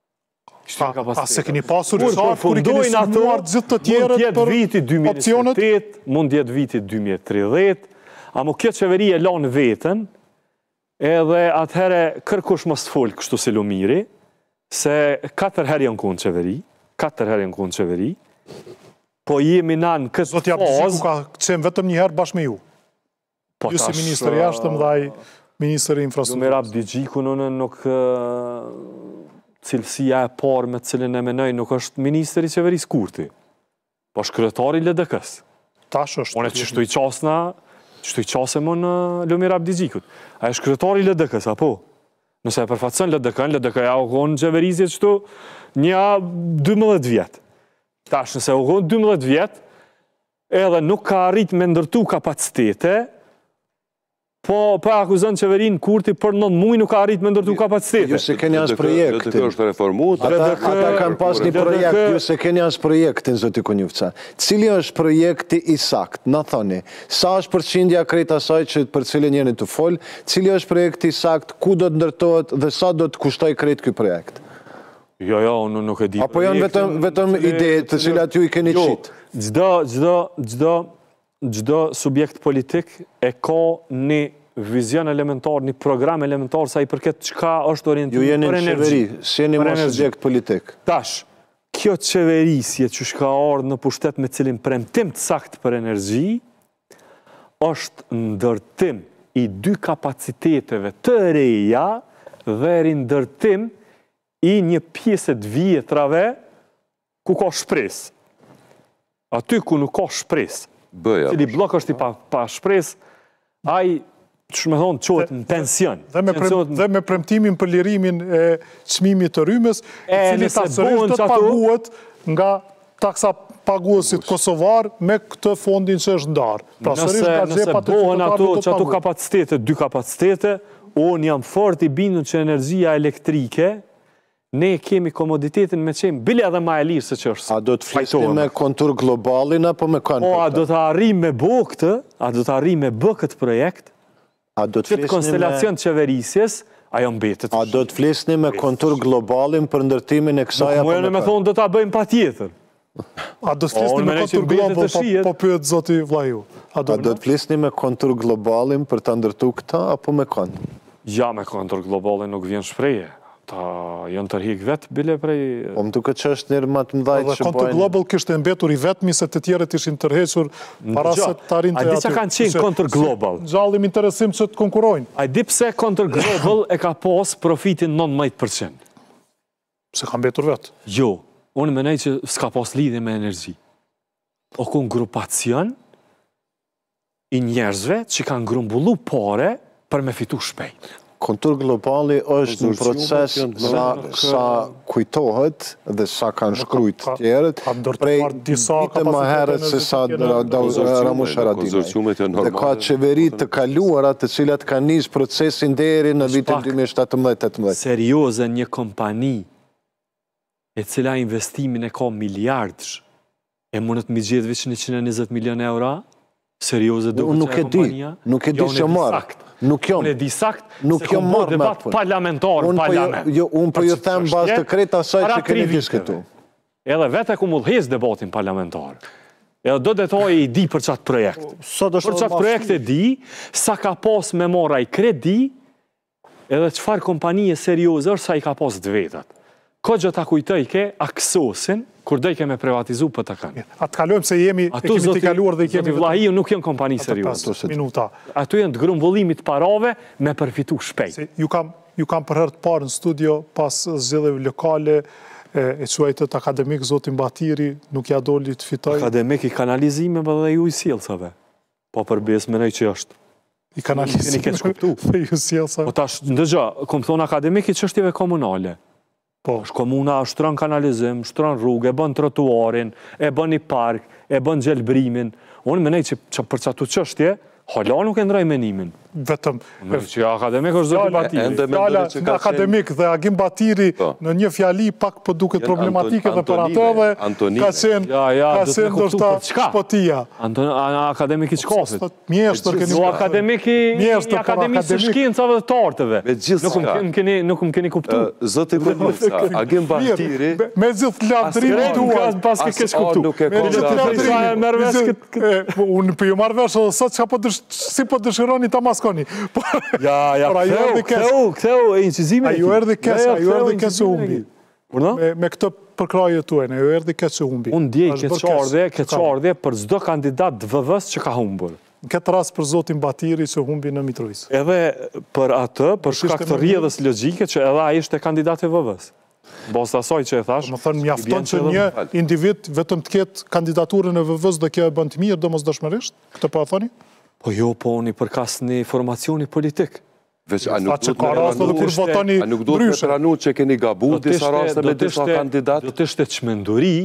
A se keni pasur qartë, kur i keni sumuar gjithë të tjere për opcionet? Mund jetë vitit 2030, a mu kjo qeveri e lanë vetën, edhe atëhere kërkush mos të folë kështu si Lumiri, se 4 herë janë konë qeveri, po jemi na në këtë Zoti Abdiziku ka qenë vetëm një herë bashkë me ju. Ju si ministri jashtëm dhe ai ministri infrastrukturës. Lumir Abdiziku nuk cilësia e parë me cilën e menoj nuk është ministri qeverisë Kurti, po është kryetari LDK-s. Tash është. Unë që shtu i qasem në Lumir Abdizikut. A është kryetari LDK-s, apo? Nëse e përfaqëson LDK-ja u konë qeverisje qëtu një 12 vjetë. Tash nëse u konë 12 vjetë, edhe nuk ka arrit me ndërtu kapacitete, po akuzon qeverin Kurti për 9 muj nuk ka arrit me ndërtu kapacitete. Ju se keni as projektin. LDK është reformuar. Ata kanë pas një projekt, ju se keni as projektin, zoti Konjufca. Cili është projekti i sakt? Na thoni, sa është përqindja krejt asaj që për cilin jeni të fol, cili është projekti i sakt, ku do të ndërtohet dhe sa do të kushtoj krejt ky projekt? Jo, unë nuk e di. Apo janë vetëm ide të cilat ju i keni qitë? Gjdo subjekt politik e ka një vizion elementar, një program elementar sa i përket qka është orientim për energji. Ju jeni në qeveri, si jeni mos subjekt politik. Tash, kjo qeverisje që shka ardhë në pushtet me cilin premtim të sakt për energji, është ndërtim i 2 kapaciteteve të reja dhe rindërtim i një pjeset vjetrave ku ka shpres. Aty ku nuk ka shpres, cili blok është i pa shpres, aj, që me thonë, qohet në pension. Dhe me premtimin për lirimin e çmimit të rrymës, cili tasërisht të paguhet nga taksa paguesit kosovar me këtë fondin që është ndarë. Nëse bohen ato që ato kapacitete, 2 kapacitete, unë jam fort i bindur që energjia elektrike, ne kemi komoditetin me qenë, bile edhe ma e lirë se që është. A do të flisni me kontur globalin, apo me kanë? Po, a do të arrim me bë këtë, a do të arrim me bë këtë projekt, këtë konstelacion të qeverisjes, ajo mbetet. A do të flisni me kontur globalin për ndërtimin e kësaj, apo me kanë? Nuk me thonë do të bëjmë pa tjetër. A do të flisni me kontur global, po pyet zoti Vlaju? A do të flisni me kontur globalin për të ndërtu këta, apo me kanë? Ja, me kontur globalin nuk vjen shpreje. Ta janë tërhik vetë, bile prej... Po më duke që është njërë matë mdajtë që bojnë... Kontur Global kështë e mbetur i vetëmi se të tjerët ishin tërhequr para se të arin të aty. A di që kanë qenë Kontur Global? Gjallim interesim që të konkurojnë. A di pse Kontur Global e ka pos profitin 19%? Se ka mbetur vetë? Jo, unë menej që s'ka pos lidhje me energji. O kun grupacion i njerëzve që kanë grumbullu pare për me fitu shpejt. kontur globali është në proces sa kujtohet dhe sa kanë shkrujt tjerët prej vite më herët se sa Ramush Haradinaj. Dhe ka qeverit të kaluarat të cilat kanë nisë procesin deri në vitin 2017-18. Serioze një kompani e cila investimin e ka miljardësh e mundet mi gjithë veç 120 milion euro? Serioze duke që e kompania? Nuk e di që marë. Unë e di sakt se kom bërë debat parlamentar në parlament. Unë për ju them bazë të krejt asaj që keni diskutu. Edhe vete ku mullhez debatin parlamentar. Edhe do detoj i di për qatë projekt. Për qatë projekt e di, sa ka pas me mora i kredi, edhe qëfar kompanije serioze është sa i ka pas të vetat. Ko gjë ta kujtoj ke aksosin, kur dhe i keme privatizu për të kanë. Atë kalojmë se jemi e kemi të kaluar dhe i kemi... Zoti Vlahiju nuk jenë kompani serioze. Minuta. Ato jenë të grumbullimit parave me përfitu shpejt. Ju kam për herë të parë në studio pas zgjedhjeve lokale e quajtët akademik Zotin Batiri, nuk ja doli të fitoj. Akademik i kanalizime dhe ju i sjellsave. Po përbes me nej që është. I kanalizime dhe ju sjellsave. Po tash, ndëgja, kom thonë akademik i çështjeve komunale. Po, komuna shtron kanalizim, shtron rrugë, e bën trotuarin, e bën një park, e bën gjelbrimin. Unë menej që për çatu çështje, hala nuk e ndroj menimin. Vetëm. Që akademik është Zoti Batiri. Fjala nga akademik dhe Agim Batiri në një fjali pak për duket problematike dhe për atë dhe ka qenë ndoshta shpotia. Akademik i qkafit. Mjeshtër keni... Akademi së shkencave dhe tartëve. Nuk më keni kuptu. Zoti Kërnjufca, Agim Batiri... Me gjithë ladrimi tuaj. Pas ke kesh kuptu. Unë për ju marrë vesh edhe sot si po dëshironi ta maskoni. Ja, këtheu e incizime. A ju erdi kesë humbi. Me këtë përkraje tuaj, a ju erdi kesë humbi. Unë djej keqardhe për zdo kandidat dëvëvës që ka humbur. Në këtë rast për Zotin Batiri që humbi në Mitrovica. Edhe për atë, për shkak të rrjedhës logjike që edhe a ishte kandidat e vëvës. Bos të asoj që e thash. Më thënë, mjafton që një individ vetëm të ketë kandidaturën e vëvës dhe kjo e bënd të mirë, do mos dëshmërisht? Këtë po e thoni? Po jo, po unë i përkas një formacioni politik. A që ka rastë dhe kur votoni A nuk do të me pranu që keni gabu disa raste me disa kandidat? Do të ishte çmenduri,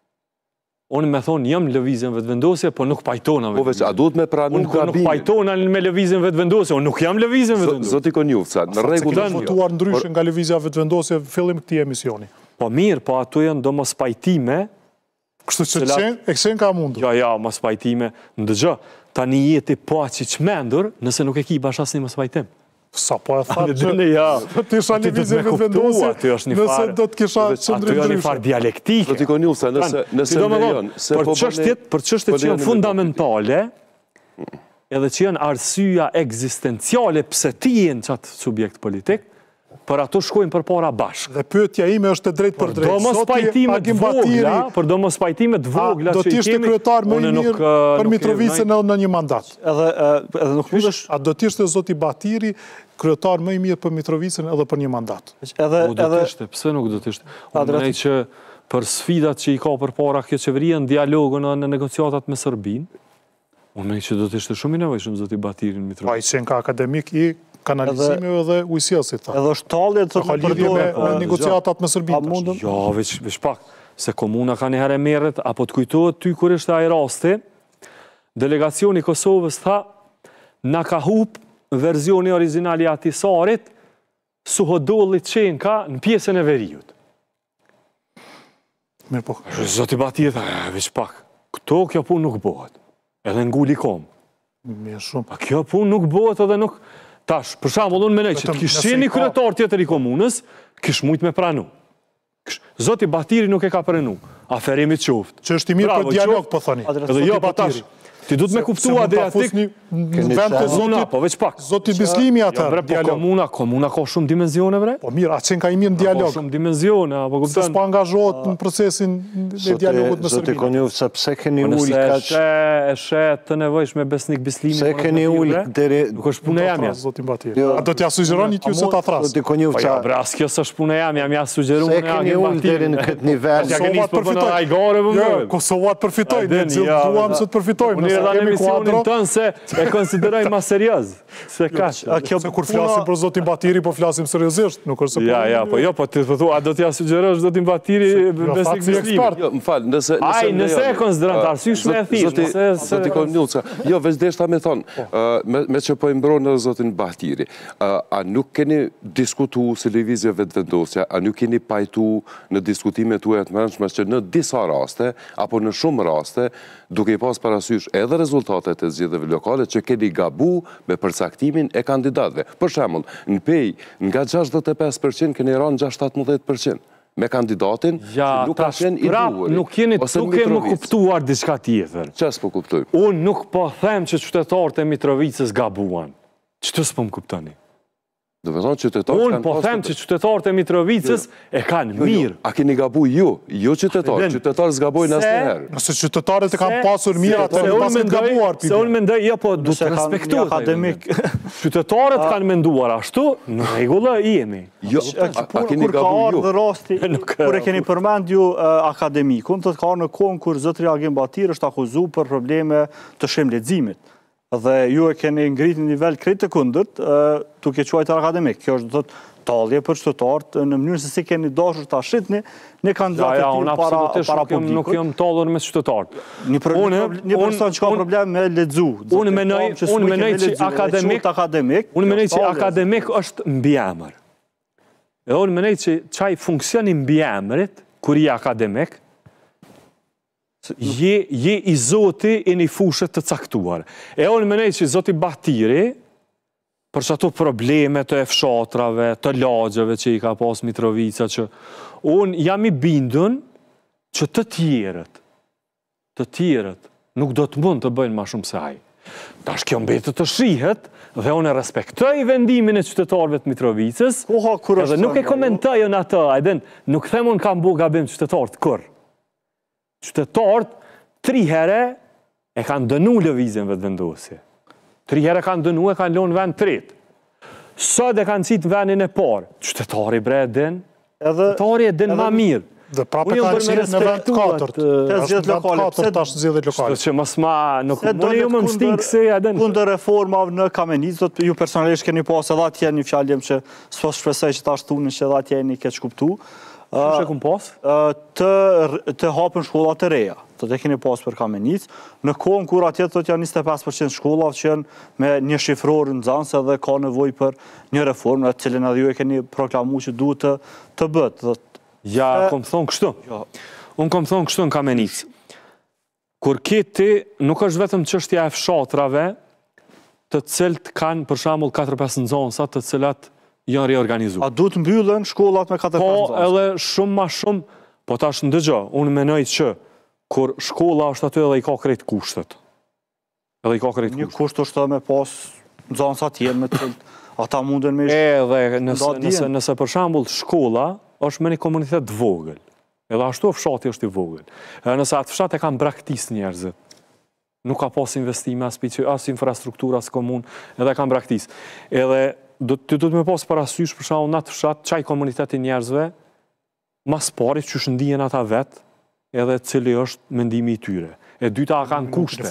unë me thonë jam lëvizjen vetëvendosje, po nuk pajtona Po veç, a do të me pranu gabimin? Unë nuk pajtona me lëvizjen vetëvendosje, unë nuk jam lëvizjen vetëvendosje. Zoti Kërnjufca, në rregull të votuar ndryshe nga lëvizja vetëvendosje fillim këtij emisioni. Po mirë, po ato janë do mos pajtime. Kështu që e ksen ka mundur. Ja, mos pajtime. Ndëgjë, tani jeti po aqi qmendur nëse nuk e ki bashkë asnjë mos pajtim. Sa po e thatë që të isha lëvizje vetëvendosje, nëse do të kisha qëndrim ndryshe. Ato janë një farë dialektike. Zoti Kërnjufca, nëse lejon, për çështjet që janë fundamentale, edhe që janë arsyeja ekzistenciale pse ti jenë qatë subjekt politik, për ato shkojnë për para bashkë. Dhe pyetja ime është e drejt për drejt. Do mos pajtimet vogla, për do mos pajtimet vogla që i kemi... Do t'ishte kryetar më i mirë për Mitrovicën në një mandat. Edhe nuk lutesh... A do t'ishte Zoti Batiri kryetar më i mirë për Mitrovicën edhe për një mandat? Do t'ishte, pse nuk do t'ishte? Unë mënej që për sfidat që i ka për para kjo qeveria në dialogu në negociatat me Serbinë, unë mënej që do t'ishte shumë i nevojshëm Zoti Batiri në Mitrovicë. Pa i qenë ka akademik i kanalizimeve dhe ujësjelësit. Edhe është talje të të përdojme me negociatat me Serbinë. Jo, veç pak, se komuna ka një herë merret, apo të kujtohet ty kur ishte ai rasti, delegacioni Kosovës tha, na ka hup verzioni originali Atisarit, Suhodolli Qenka në pjesën e Veriut. Mirë po. Zoti Batiri tha, veç pak, këto kjo pun nuk bëhet, edhe nguli kom. Mirë shumë. A kjo pun nuk bëhet edhe nuk... Tash, për shembull unë mendoj që të kishte një kryetar tjetër i komunës, kish mujt me pranu. Zoti Batiri nuk e ka pranu. Aferimi të qoftë. Që është i mirë për dialog, po thoni. Edhe jo, po tash. Ti du të me kuptu Adriatik... Po veç pak. Zoti Bislimi atër, dialog. Komuna ka shumë dimenzione, bre? Po mirë, atë qenë ka i mirë në dialog. Ka shumë dimenzione, apo kuptan. Se s'pa angazhohet në procesin e dialogut me Serbinë. Zoti Kërnjufca, pse keni ullë kaq... E shet të nevojsh me Besnik Bislimi... Pse keni ullë deri... Nuk është punë e jamja. A do t'ja sugjeroni t'ju se ta thrasë? Zoti Kërnjufca... Po ja, bre, as kjo s'është punë e jamja, mja sugjeru Pse keni ullë deri në këtë nivel... Kosovat përfitojnë, ne cilë duam se të përfitojnë. erdha në emisionin tënë se e konsideroj ma serios. Se kur flasim për zotin Batiri, po flasim seriosisht, nuk është se për... Ja, po ti të thua, a do t'ja sugjerosh zotin Batiri besnik bislimi? Më falë, nëse... Aj, nëse e konsiderant, arsysh me e thirë. Zoti Kornilca, jo, veç deshta me thonë, me që po imbronë në zotin Batiri, a nuk keni diskutu se televizja vetëvendosja, a nuk keni pajtu në diskutime tuaja të mërëndshme që në disa raste, apo në shumë raste, duke i pas parasysh edhe rezultatet e zgjedhjeve lokale që keni gabu me përcaktimin e kandidatëve. Për shembull, në Pej, nga 65% keni rënë 6-17%. Me kandidatin që nuk ka qenë i duhur. Nuk jeni duke më kuptuar diçka tjetër. Çfarë s'po kuptoj? Unë nuk po them që qytetarët e Mitrovicës gabuan. Ç'të s'po më kuptoni? Do të thonë qytetarët unë po them që qytetarët e Mitrovicës e kanë mirë. A keni gabu jo qytetarët. Qytetarët s'gabojnë asnjëherë. Nëse qytetarët e kanë pasur mirë, atë nuk pasin gabuar. Se unë mendoj, jo, po du të respektuar. Akademik. Qytetarët kanë menduar ashtu, në rregull jemi. A keni Kur ka gabu ardhur rasti, kur e keni përmend ju akademikun, të ka në kohën kur zotri Agim Batir është akuzuar për probleme të shemleximit. Dhe ju e keni ngrit në nivel krejt të kundërt, duke quajtur akademik. Kjo është do të thotë talje për qytetarët në mënyrë se si keni dashur ta shitni në kandidatë të tillë para publikut. Nuk jam tallur me qytetarët. Një person që ka problem me lexu. Unë mendoj që akademik është mbiemër. Edhe unë mendoj që çaj funksioni mbiemrit kur je akademik, je i zoti e një fushët të caktuar. E unë mendoj që zoti Batiri, për që ato probleme të fshatrave, të lagjeve që i ka pas Mitrovica, që unë jam i bindun që të tjerët nuk do të mund të bëjnë ma shumë se ai. Tash kjo mbetet të shihet, dhe unë e respektoj vendimin e qytetarëve të Mitrovicës, edhe nuk e komentoj në atë, nuk them unë kam bu gabim qytetarët kur. Qytetarët 3 herë e kanë dënu lëvizjen vetëvendosje. 3 herë kanë dënu e kanë lënë vend tret. Sot e kanë qitë vendin e parë. Qytetari bre e din, qytetari e din ma mirë. Dhe prapë kanë qenë në vend 4. Të zgjedhjet lokale. Tash zgjedhjet lokale. Që mos ma nuk më më msting se edhen. Kundër reformave në Kamenic, ju personalisht keni pas edhe atje një fjalëm që s'po shpresoj që ta shtunin që edhe atje jeni keq kuptu. Që kum pas? Të hapën shkollat të reja, të të keni pas për Kamenic, në kohën kur atje të janë 25% shkollat që janë me një shifror në Nxans edhe ka nevojë për një reformë, në cilën edhe ju e keni proklamuar që duhet të bëhet. Ja, kom thonë kështu. Unë kom thonë kështu në Kamenic. Kur ti nuk është vetëm çështja e fshatrave, të cilët kanë për shembull 4-5 nxënësa të cilat janë reorganizuar. A duhet mbyllen shkollat me 4-5 nxënës? Po, edhe shumë ma shumë, po tash ndëgjo, unë menoj që kur shkolla është aty edhe i ka krejt kushtet. Një kusht është me pas nxënësa tjerë me të cilët ata munden me edhe nëse për shembull shkolla është me një komunitet të vogël. Edhe ashtu fshati është i vogël. Edhe nëse atë fshat e kanë braktis njerëzit. Nuk ka pas investime as infrastruktura as komun, edhe kanë braktis. Edhe du të me pas parasysh për shembull në atë fshat çaj komuniteti njerëzve mas pari që shëndijen ata vetë edhe cili është mendimi i tyre. E dyta kanë kushte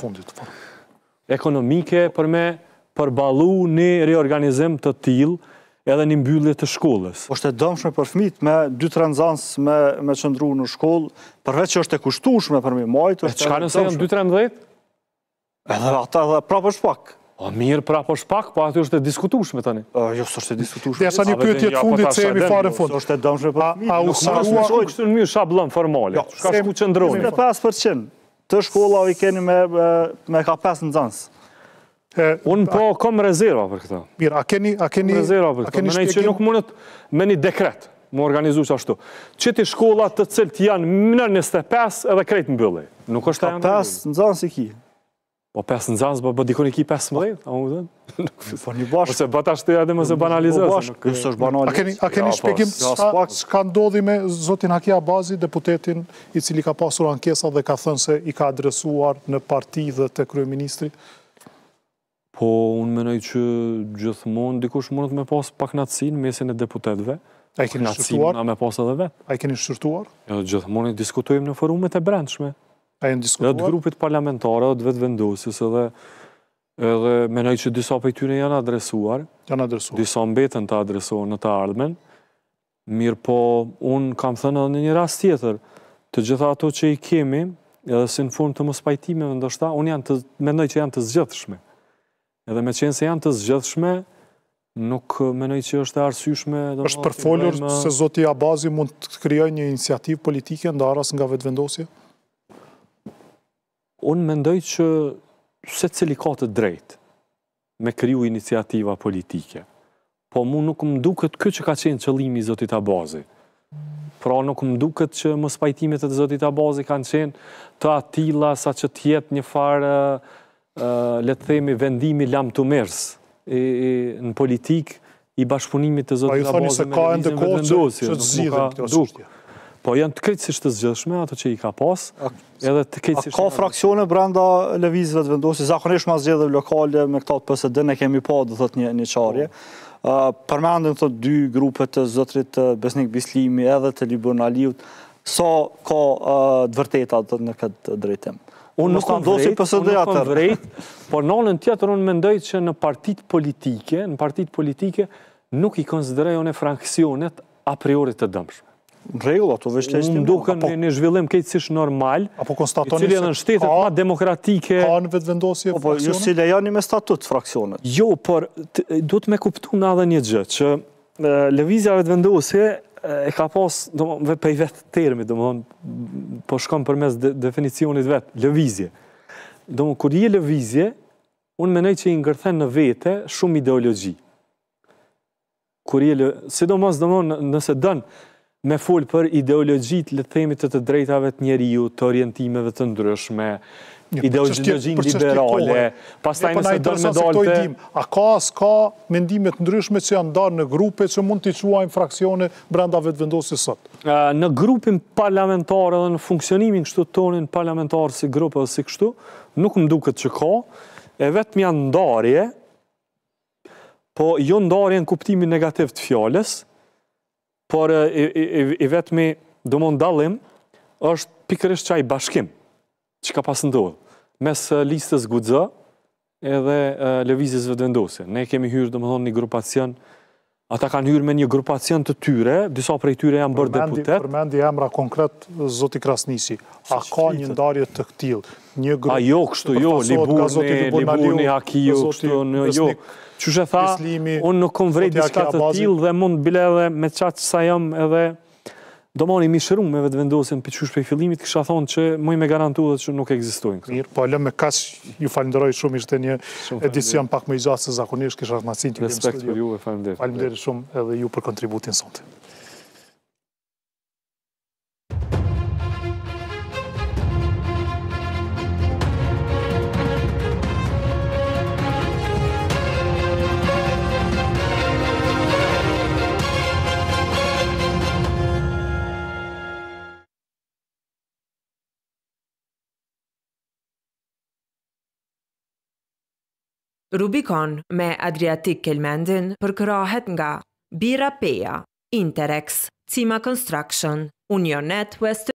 ekonomike për me përballu një reorganizim të tillë edhe një mbyllje të shkollës. Është e dëmshme për fëmijët me 2-3 nxënës me qëndru në shkollë, përveç që është e kushtueshme për mi majtë. Çka nëse janë 2-13? Edhe ata edhe prapë është pak. Mirë, prapë është pak, po aty është e diskutueshme tani. Jo, s'është e diskutueshme. Desa një pyetje të fundit se jemi fare në fund. Është e dëmshme për fëmijët. A usarua kështu në mirë shablon formale. Ka shku qëndroni. 5% të shkollave i keni me ka 5 nxënës. Unë po kom rezerva për këta. Mirë, a keni rezerva për këta. Mënej që nuk mundet me një dekret më organizu që ashtu. Qëti shkollat të cilët janë në 25 edhe krejt mbyllej. Nuk është ta 5 nxënës i ki. Po 5 nxënës, po dikon i ki 15, a më dhe? Po një bashkë. Ose bëta shte edhe më se banalizës. A keni shpjegim s'ka ndodhi me zotin Haki Abazi, deputetin i cili ka pasur ankesa dhe ka thënë se i ka adresuar në parti dhe të kryeministri? Po, unë menoj që gjithmonë dikush mundet me pas pak knatësi në mesin e deputetëve. A i keni shqyrtuar? Me pas edhe vetë. A i keni shqyrtuar? Gjithmonë i diskutojmë në forumet e brendshme. A jenë diskutuar? Dhe të grupit parlamentare, dhe vetë vendosës, edhe menoj që disa për tyre janë adresuar. Janë adresuar. Disa mbeten të adresuar në të ardhmen. Mirë po, unë kam thënë edhe në një rast tjetër, të gjitha ato që i kemi, edhe si në formë të mos pajtimeve ndoshta, unë menoj që janë të zgjidhshme. Edhe me qenë se janë të zgjidhshme, nuk menoj që është e arsyeshme. Është përfolur se zoti Abazi mund të krijojë një iniciativë politike ndaras nga vetëvendosja? Unë mendoj që secili ka të drejtë me kriju iniciativa politike. Po mu nuk më duket kjo që ka qenë qëllimi i zotit Abazi. Pra nuk më duket që mos pajtimet e zotit Abazi kanë qenë të atilla sa që t'jetë një farë, le të themi, vendimi lam të mers në politik i bashkëpunimit të zotit Abazi me lëvizjen vetëvendosje. Që të zgjidhen këto çështje. Po janë të krejtësisht të zgjidhshme ato që i ka pas, edhe të krejtësisht... Ka fraksione brenda lëvizjeve vetëvendosje, zakonisht mas zgjedhjeve lokale me këta të PSD ne kemi pa do thot një çarje. Përmendën thot dy grupet të zotrit Besnik Bislimi edhe të Libon Aliut, sa ka të vërteta në këtë drejtim. Unë nuk kam vrejt, por në anën tjetër unë mendoj që në partitë politike nuk i konsiderojnë fraksionet a priori të dëmshme. Në rregull, ato veç legjitimë. Unë duken një zhvillim këtejsisht normal, apo konstatoni i cili në shtetet ma demokratike. Ka në vetëvendosje fraksione? Po, ju si lejoni me statut fraksionet. Jo, por duhet me kuptu në edhe një gjë, që lëvizja vetëvendosje e ka pas, për i vetë termit, po shkon përmes definicionit vetë, lëvizje. Kur je lëvizje, unë menoj që i ngërthen në vete shumë ideologji. Sidomos, nëse dënë me folë për ideologjit, le themit të drejtave të njeriu, të orientimeve të ndryshme, ideologjin liberale, pastaj nëse dënë me dalte... A ka mendimet ndryshme që janë darë në grupe që mund t'i quajnë fraksione brenda vetëvendosjes sot? Në grupin parlamentar edhe në funksionimin kështu tonin parlamentar si grupe dhe si kështu, nuk më duket që ka, e vetëm janë ndarje, po jo ndarje në kuptimin negativ të fjales, por i vetëmi do mund dalim është pikërisht qaj bashkim që ka pas ndodhë mes listës Guxë edhe lëvizjes vetëvendosje. Ne kemi hyrë, do më thonë, një grupacion, ata kanë hyrë me një grupacion të tyre, disa prej tyre janë bërë deputet. Përmendi emra konkret, zoti Krasnisi, a ka një ndarje të këtil? A jo, kështu jo, Libuni, Hakiju, kështu jo. Qështë e tha, unë nuk kom vrejt diska të tilë dhe mund bile edhe me qatë sa jam edhe do moni mishërum me vetëvendosjen për qysh për i fillimit, kësha thonë që muj me garantu dhe që nuk egzistojnë. Mirë, po lëm me kash, ju falenderoj shumë, ishte një edicion pak më i gjatë se zakonisht, kisha rënacin të kemë studio. Respekt për ju e falenderoj. Falenderoj shumë edhe ju për kontributin sonte. Rubicon me Adriatic Kelmendin përkrahet nga Bira Peja, Interex, Cima Construction, Unionet West